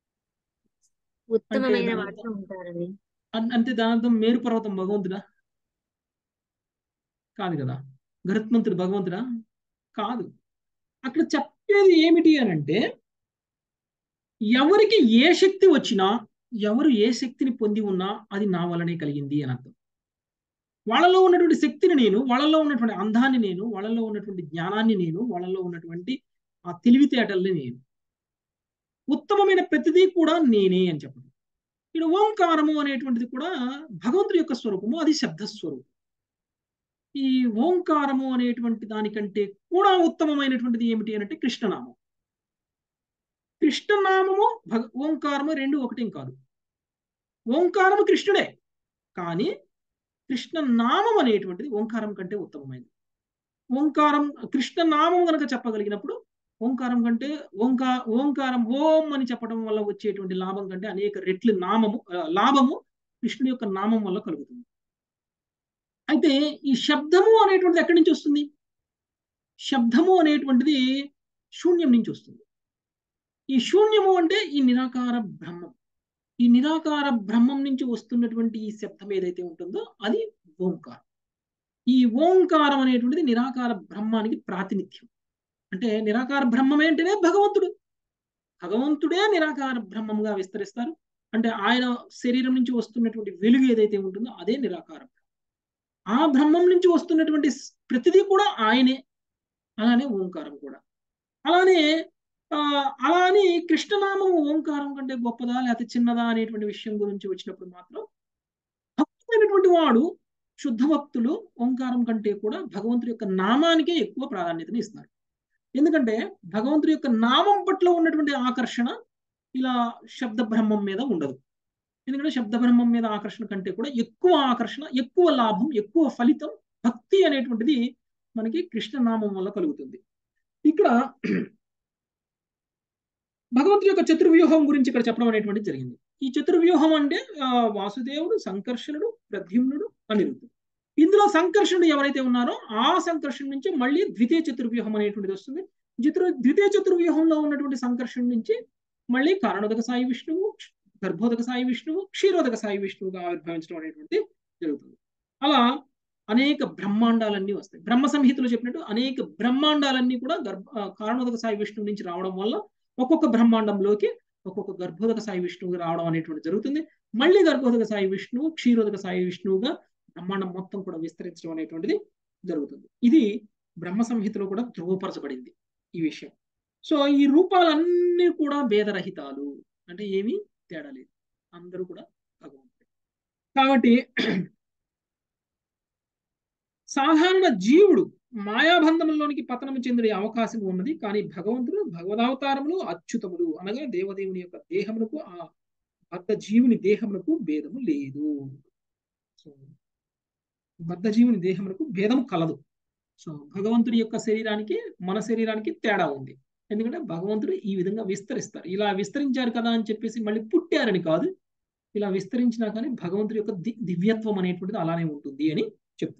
Speaker 1: అంటే దాని అర్థం మేరు పర్వతం భగవంతుడా? కాదు కదా. గరుత్మంతుడు భగవంతుడా? కాదు. అక్కడ చెప్పేది ఏమిటి అని అంటే ఎవరికి ఏ శక్తి వచ్చినా, ఎవరు ఏ శక్తిని పొంది ఉన్నా అది నా వల్లనే కలిగింది అని అర్థం. వాళ్ళలో ఉన్నటువంటి శక్తిని నేను, వాళ్ళలో ఉన్నటువంటి అందాన్ని నేను, వాళ్ళలో ఉన్నటువంటి జ్ఞానాన్ని నేను, వాళ్ళలో ఉన్నటువంటి ఆ తెలివితేటల్ని నేను, ఉత్తమమైన ప్రతిదీ కూడా నేనే అని చెప్పడం. ఇక్కడ ఓంకారము అనేటువంటిది కూడా భగవంతుడి యొక్క స్వరూపము, అది శబ్దస్వరూపం. ఈ ఓంకారము అనేటువంటి దానికంటే కూడా ఉత్తమమైనటువంటిది ఏమిటి అంటే కృష్ణనామం. కృష్ణనామము ఓంకారము రెండు ఒకటేం కాదు. ఓంకారము కృష్ణుడే, కానీ కృష్ణనామం అనేటువంటిది ఓంకారం కంటే ఉత్తమమైనది. ఓంకారం కృష్ణనామం కనుక చెప్పగలిగినప్పుడు ఓంకారం కంటే ఓంకారం ఓం అని చెప్పడం వల్ల వచ్చేటువంటి లాభం కంటే అనేక రెట్లు లాభము కృష్ణుడి యొక్క నామం వల్ల కలుగుతుంది. అయితే ఈ శబ్దము అనేటువంటిది ఎక్కడి నుంచి వస్తుంది? శబ్దము అనేటువంటిది శూన్యం నుంచి వస్తుంది. ఈ శూన్యము అంటే ఈ నిరాకార బ్రహ్మం. ఈ నిరాకార బ్రహ్మం నుంచి వస్తున్నటువంటి ఈ శబ్దం ఏదైతే ఉంటుందో అది ఓంకారం. ఈ ఓంకారం అనేటువంటిది నిరాకార బ్రహ్మానికి ప్రాతినిధ్యం. అంటే నిరాకార బ్రహ్మం ఏంటనే భగవంతుడు. భగవంతుడే నిరాకార బ్రహ్మంగా విస్తరిస్తారు. అంటే ఆయన శరీరం నుంచి వస్తున్నటువంటి వెలుగు ఏదైతే ఉంటుందో అదే నిరాకార బ్రహ్మం. ఆ బ్రహ్మం నుంచి వస్తున్నటువంటి ప్రతిదీ కూడా ఆయనే. అలానే ఓంకారం కూడా. అలా అని కృష్ణనామం ఓంకారం కంటే గొప్పదా లేకపోతే చిన్నదా అనేటువంటి విషయం గురించి వచ్చినప్పుడు మాత్రం భక్తులైనటువంటి వాడు, శుద్ధ భక్తులు ఓంకారం కంటే కూడా భగవంతుడి యొక్క నామానికే ఎక్కువ ప్రాధాన్యతని ఇస్తారు. ఎందుకంటే భగవంతుడి యొక్క నామం పట్ల ఉన్నటువంటి ఆకర్షణ ఇలా శబ్ద బ్రహ్మం మీద ఉండదు. ఎందుకంటే శబ్ద బ్రహ్మం మీద ఆకర్షణ కంటే కూడా ఎక్కువ ఆకర్షణ, ఎక్కువ లాభం, ఎక్కువ ఫలితం భక్తి అనేటువంటిది మనకి కృష్ణనామం వల్ల కలుగుతుంది. ఇక్కడ భగవంతుడి యొక్క చతుర్వ్యూహం గురించి ఇక్కడ చెప్పడం అనేటువంటిది జరిగింది. ఈ చతుర్వ్యూహం అంటే వాసుదేవుడు, సంకర్షణుడు, ప్రద్యుమ్నుడు, అనిరుద్ధుడు. ఇందులో సంకర్షణుడు ఎవరైతే ఉన్నారో ఆ సంకర్షణ నుంచి మళ్ళీ ద్వితీయ చతుర్వ్యూహం అనేటువంటిది వస్తుంది. ద్వితీయ చతుర్వ్యూహంలో ఉన్నటువంటి సంకర్షణ నుంచి మళ్ళీ కారణోదక సాయి విష్ణువు, గర్భోదక సాయి విష్ణువు, క్షీరోదక సాయి విష్ణువుగా ఆవిర్భవించడం అనేటువంటి జరుగుతుంది. అలా అనేక బ్రహ్మాండాలన్నీ వస్తాయి. బ్రహ్మ సంహితలో చెప్పినట్టు అనేక బ్రహ్మాండాలన్నీ కూడా కారణోదక సాయి విష్ణువు నుంచి రావడం వల్ల ఒక్కొక్క బ్రహ్మాండంలోకి ఒక్కొక్క గర్భోదక సాయి విష్ణువుగా రావడం అనేటువంటి జరుగుతుంది. మళ్ళీ గర్భోదక సాయి విష్ణువు, క్షీరోదక సాయి విష్ణువుగా బ్రహ్మాండం మొత్తం కూడా విస్తరించడం అనేటువంటిది జరుగుతుంది. ఇది బ్రహ్మ సంహితలో కూడా ధృవపరచబడింది ఈ విషయం. సో ఈ రూపాలన్నీ కూడా భేదరహితాలు, అంటే ఏమీ తేడా లేదు, అందరూ కూడా భగవంతుడే. కాబట్టి సాధారణ జీవుడు మాయాబంధంలోనికి పతనం చెందే అవకాశం ఉన్నది. కానీ భగవంతుడు భగవదావతారములు అచ్యుతములు అనగా దేవదేవుని యొక్క దేహమునకు ఆ బద్ధ జీవుని దేహమునకు భేదము లేదు. సో బద్ధ జీవుని దేహమునకు భేదం కలదు. సో భగవంతుడి యొక్క శరీరానికి మన శరీరానికి తేడా ఉంది. ఎందుకంటే భగవంతుడు ఈ విధంగా విస్తరిస్తారు. ఇలా విస్తరించారు కదా అని చెప్పేసి మళ్ళీ పుట్టారని కాదు, ఇలా విస్తరించినా కానీ భగవంతుడి యొక్క దివ్యత్వం అనేటువంటిది అలానే ఉంటుంది అని చెప్తున్నారు.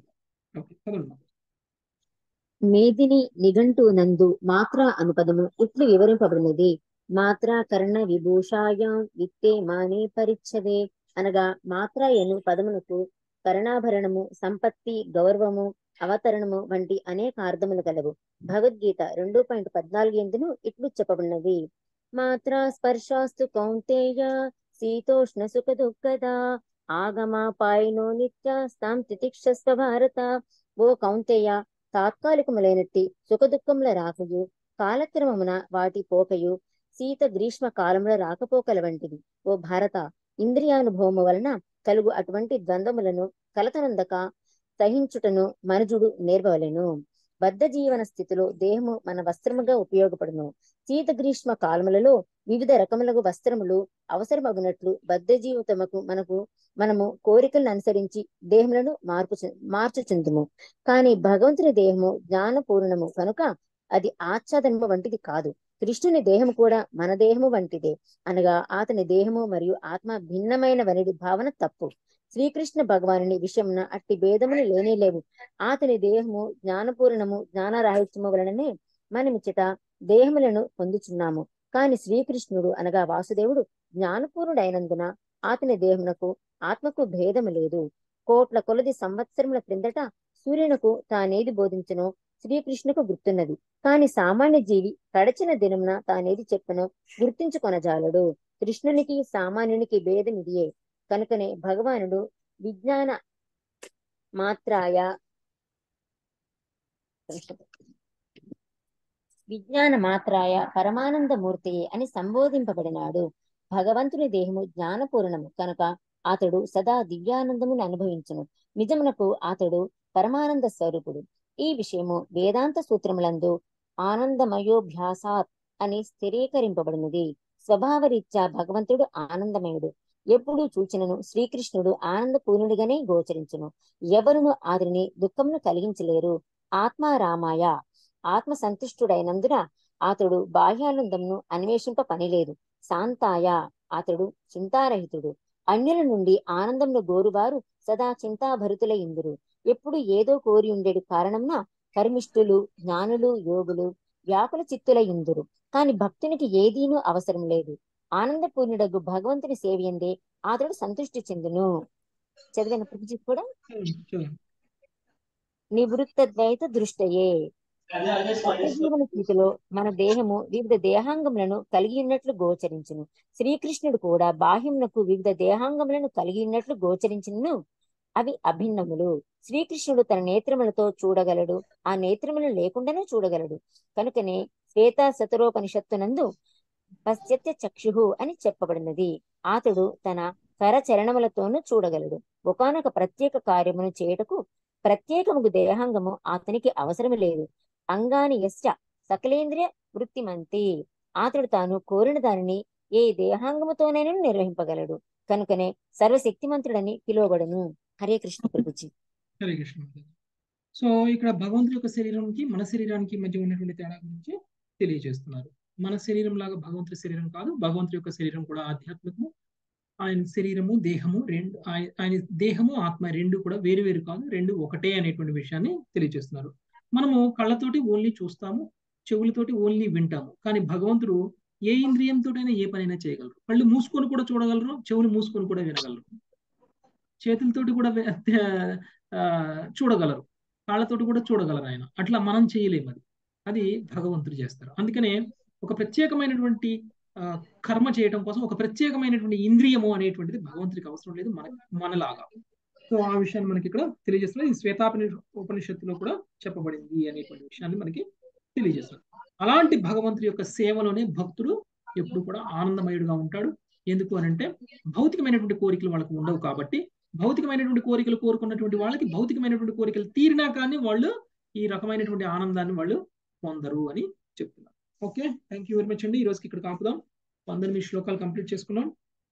Speaker 9: మేదిని నిఘంటు నందు మాత్ర అనుపదము ఇట్లు వివరింపబడినది. మాత్ర కర్ణ విభూషాయాం విత్తే మానే పరిచ్ఛదే అనగా మాత్ర ఎను పదమునకు కరణాభరణము, సంపత్తి, గౌరవము, అవతరణము వంటి అనేక అర్థములు కలవు. భగవద్గీత 2.14 ఎందును ఇట్లు చెప్పబడినది. మాత్ర స్పర్శాస్తు కౌంతేయ శీతోష్ణ సుఖ దుఃఖద ఆగమ పాయనో నిత్య స్తాం తితిక్షస్వ భారత. ఓ కౌంతేయ, తాత్కాలికములైనట్టి సుఖదుఖముల రాకయు కాలక్రమమున వాటి పోకయు శీత గ్రీష్మ కాలముల రాకపోకల వంటిది. ఓ భారత, ఇంద్రియానుభవము వలన కలుగు అటువంటి ద్వంద్వములను కలతనందక సహించుటను మనుజుడు నేర్వవలెను. బద్ధ జీవన స్థితిలో దేహము మన వస్త్రముగా ఉపయోగపడును. శీత గ్రీష్మ కాలములలో వివిధ రకములకు వస్త్రములు అవసరమగునట్లు బద్ధ జీవితముకు మనము కోరికలను అనుసరించి దేహములను మార్చుచుందుము. కానీ భగవంతుని దేహము జ్ఞానపూర్ణము కనుక అది ఆచ్ఛాదనము వంటిది కాదు. కృష్ణుని దేహము కూడా మన దేహము వంటిదే, అనగా అతని దేహము మరియు ఆత్మ భిన్నమైనవనిది భావన తప్పు. శ్రీకృష్ణ భగవానుని విషయమున అట్టి భేదములు లేనేలేవు. అతని దేహము జ్ఞానపూర్ణము జ్ఞానరాహిత్యము వలననే మనమిచ్చట దేహములను పొందుచున్నాము. కాని శ్రీకృష్ణుడు అనగా వాసుదేవుడు జ్ఞానపూర్ణుడైనందున అతని దేహమునకు ఆత్మకు భేదము లేదు. కోట్ల కొలది సంవత్సరముల క్రిందట సూర్యునకు తానేది బోధించనో శ్రీకృష్ణుకు గుర్తున్నది. కాని సామాన్య జీవి కడచిన దినమున తానేది చెప్పనో గుర్తించుకొనజాలడు. కృష్ణునికి సామాన్యునికి భేదం ఇదియే. కనుకనే భగవానుడు విజ్ఞాన మాత్రాయ పరమానందమూర్తి అని సంబోధింపబడినాడు. భగవంతుని దేహము జ్ఞానపూర్ణము కనుక అతడు సదా దివ్యానందమును అనుభవించును. నిజమునకు అతడు పరమానంద స్వరూపుడు. ఈ విషయము వేదాంత సూత్రములందు ఆనందమయోభ్యాసాత్ అని స్థిరీకరింపబడినది. స్వభావరీత్యా భగవంతుడు ఆనందమయుడు. ఎప్పుడు చూచినను శ్రీకృష్ణుడు ఆనందపూర్ణుడిగానే గోచరించును. ఎవరును అతనిని దుఃఖమును కలిగించలేరు. ఆత్మారామాయ, ఆత్మ సంతుష్టుడైనందున అతడు బాహ్యానందమును అన్వేషింప పనిలేదు. శాంతాయ, అతడు చింతారహితుడు. అన్యుల నుండి ఆనందమును గోరువారు సదా చింతాభరితులై ఇందురు. ఎప్పుడు ఏదో కోరి ఉండేడు కారణంన కర్మిష్ఠులు, జ్ఞానులు, యోగులు వ్యాకుల చిత్తులై ఇందురు. కాని భక్తునికి ఏదీనూ అవసరం లేదు. ఆనందపూర్ణుడగు భగవంతుని సేవయందే అతడు సంతృష్టి చెందును. చదివిన ప్రభుజీ కూడా నివృత్తద్వైత దృష్టయే. జీవన స్థితిలో మన దేహము వివిధ దేహాంగములను కలిగి ఉన్నట్లు గోచరించును. శ్రీకృష్ణుడు కూడా బాహ్యమునకు వివిధ దేహాంగములను కలిగి ఉన్నట్లు గోచరించును. అవి అభిన్నములు. శ్రీకృష్ణుడు తన నేత్రములతో చూడగలడు, ఆ నేత్రములు లేకుండానే చూడగలడు. కనుకనే శ్వేతా శతరోపనిషత్తునందు పశ్చత్య చక్షుహు అని చెప్పబడినది. అతడు తన కరచరణములతోనూ చూడగలడు. ఒకానొక ప్రత్యేక కార్యమును చేయుటకు ప్రత్యేకముగు దేహాంగము అతనికి అవసరము లేదు. అంగాని యస్య సకలేంద్రియ వృత్తిమంతి. అతడు తాను కోరిన దానిని ఏ దేహాంగముతోనైనా నిర్వహింపగలడు. కనుకనే సర్వశక్తిమంతుడని పిలువబడును. హరే కృష్ణ ప్రభుజీ.
Speaker 1: హరే కృష్ణ. సో ఇక్కడ భగవంతుడి యొక్క శరీరానికి మన శరీరానికి మధ్య ఉన్నటువంటి తేడా గురించి తెలియజేస్తున్నారు. మన శరీరం లాగా భగవంతుడి శరీరం కాదు. భగవంతుడి యొక్క శరీరం కూడా ఆధ్యాత్మికము. ఆయన శరీరము, దేహము రెండు, ఆయన దేహము ఆత్మ రెండు కూడా వేరు వేరు కాదు, రెండు ఒకటే అనేటువంటి విషయాన్ని తెలియజేస్తున్నారు. మనము కళ్ళతోటి ఓన్లీ చూస్తాము, చెవులతోటి ఓన్లీ వింటాము. కానీ భగవంతుడు ఏ ఇంద్రియంతోటైనా ఏ పనైనా చేయగలరు. కళ్ళు మూసుకొని కూడా చూడగలరు, చెవులు మూసుకొని కూడా వినగలరు, చేతులతోటి కూడా చూడగలరు, కాళ్ళతోటి కూడా చూడగలరు. ఆయన అట్లా మనం చేయలేము. అది భగవంతుడు చేస్తారు. అందుకనే ఒక ప్రత్యేకమైనటువంటి కర్మ చేయడం కోసం ఒక ప్రత్యేకమైనటువంటి ఇంద్రియము అనేటువంటిది భగవంతుడికి అవసరం లేదు, మనలాగా. సో ఆ విషయాన్ని మనకి ఇక్కడ తెలియజేస్తున్నారు. ఈ ఉపనిషత్తులో కూడా చెప్పబడింది అనేటువంటి విషయాన్ని మనకి తెలియజేస్తారు. అలాంటి భగవంతుడి యొక్క సేవలోనే భక్తుడు ఎప్పుడు కూడా ఆనందమయుడుగా ఉంటాడు. ఎందుకు అనంటే భౌతికమైనటువంటి కోరికలు వాళ్ళకు ఉండవు కాబట్టి. భౌతికమైనటువంటి కోరికలు కోరుకున్నటువంటి వాళ్ళకి భౌతికమైనటువంటి కోరికలు తీరినా కానీ వాళ్ళు ఈ రకమైనటువంటి ఆనందాన్ని వాళ్ళు పొందరు అని చెప్తున్నారు. Okay, thank you very much అండి. ఈ రోజుకి ఇక్కడ కాపుదాం. 18 శ్లోకాలు కంప్లీట్ చేసుకున్నాం.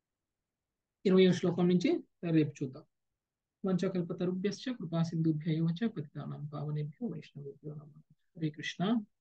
Speaker 1: 20వ శ్లోకం నుంచి రేపు చూద్దాం. వంచకల్పతరుభ్యశ్చ కృపా సింధుభ్యైవ చ పతితానాం పావనేభ్యో వైష్ణవేభ్యో నమః. హరే కృష్ణ.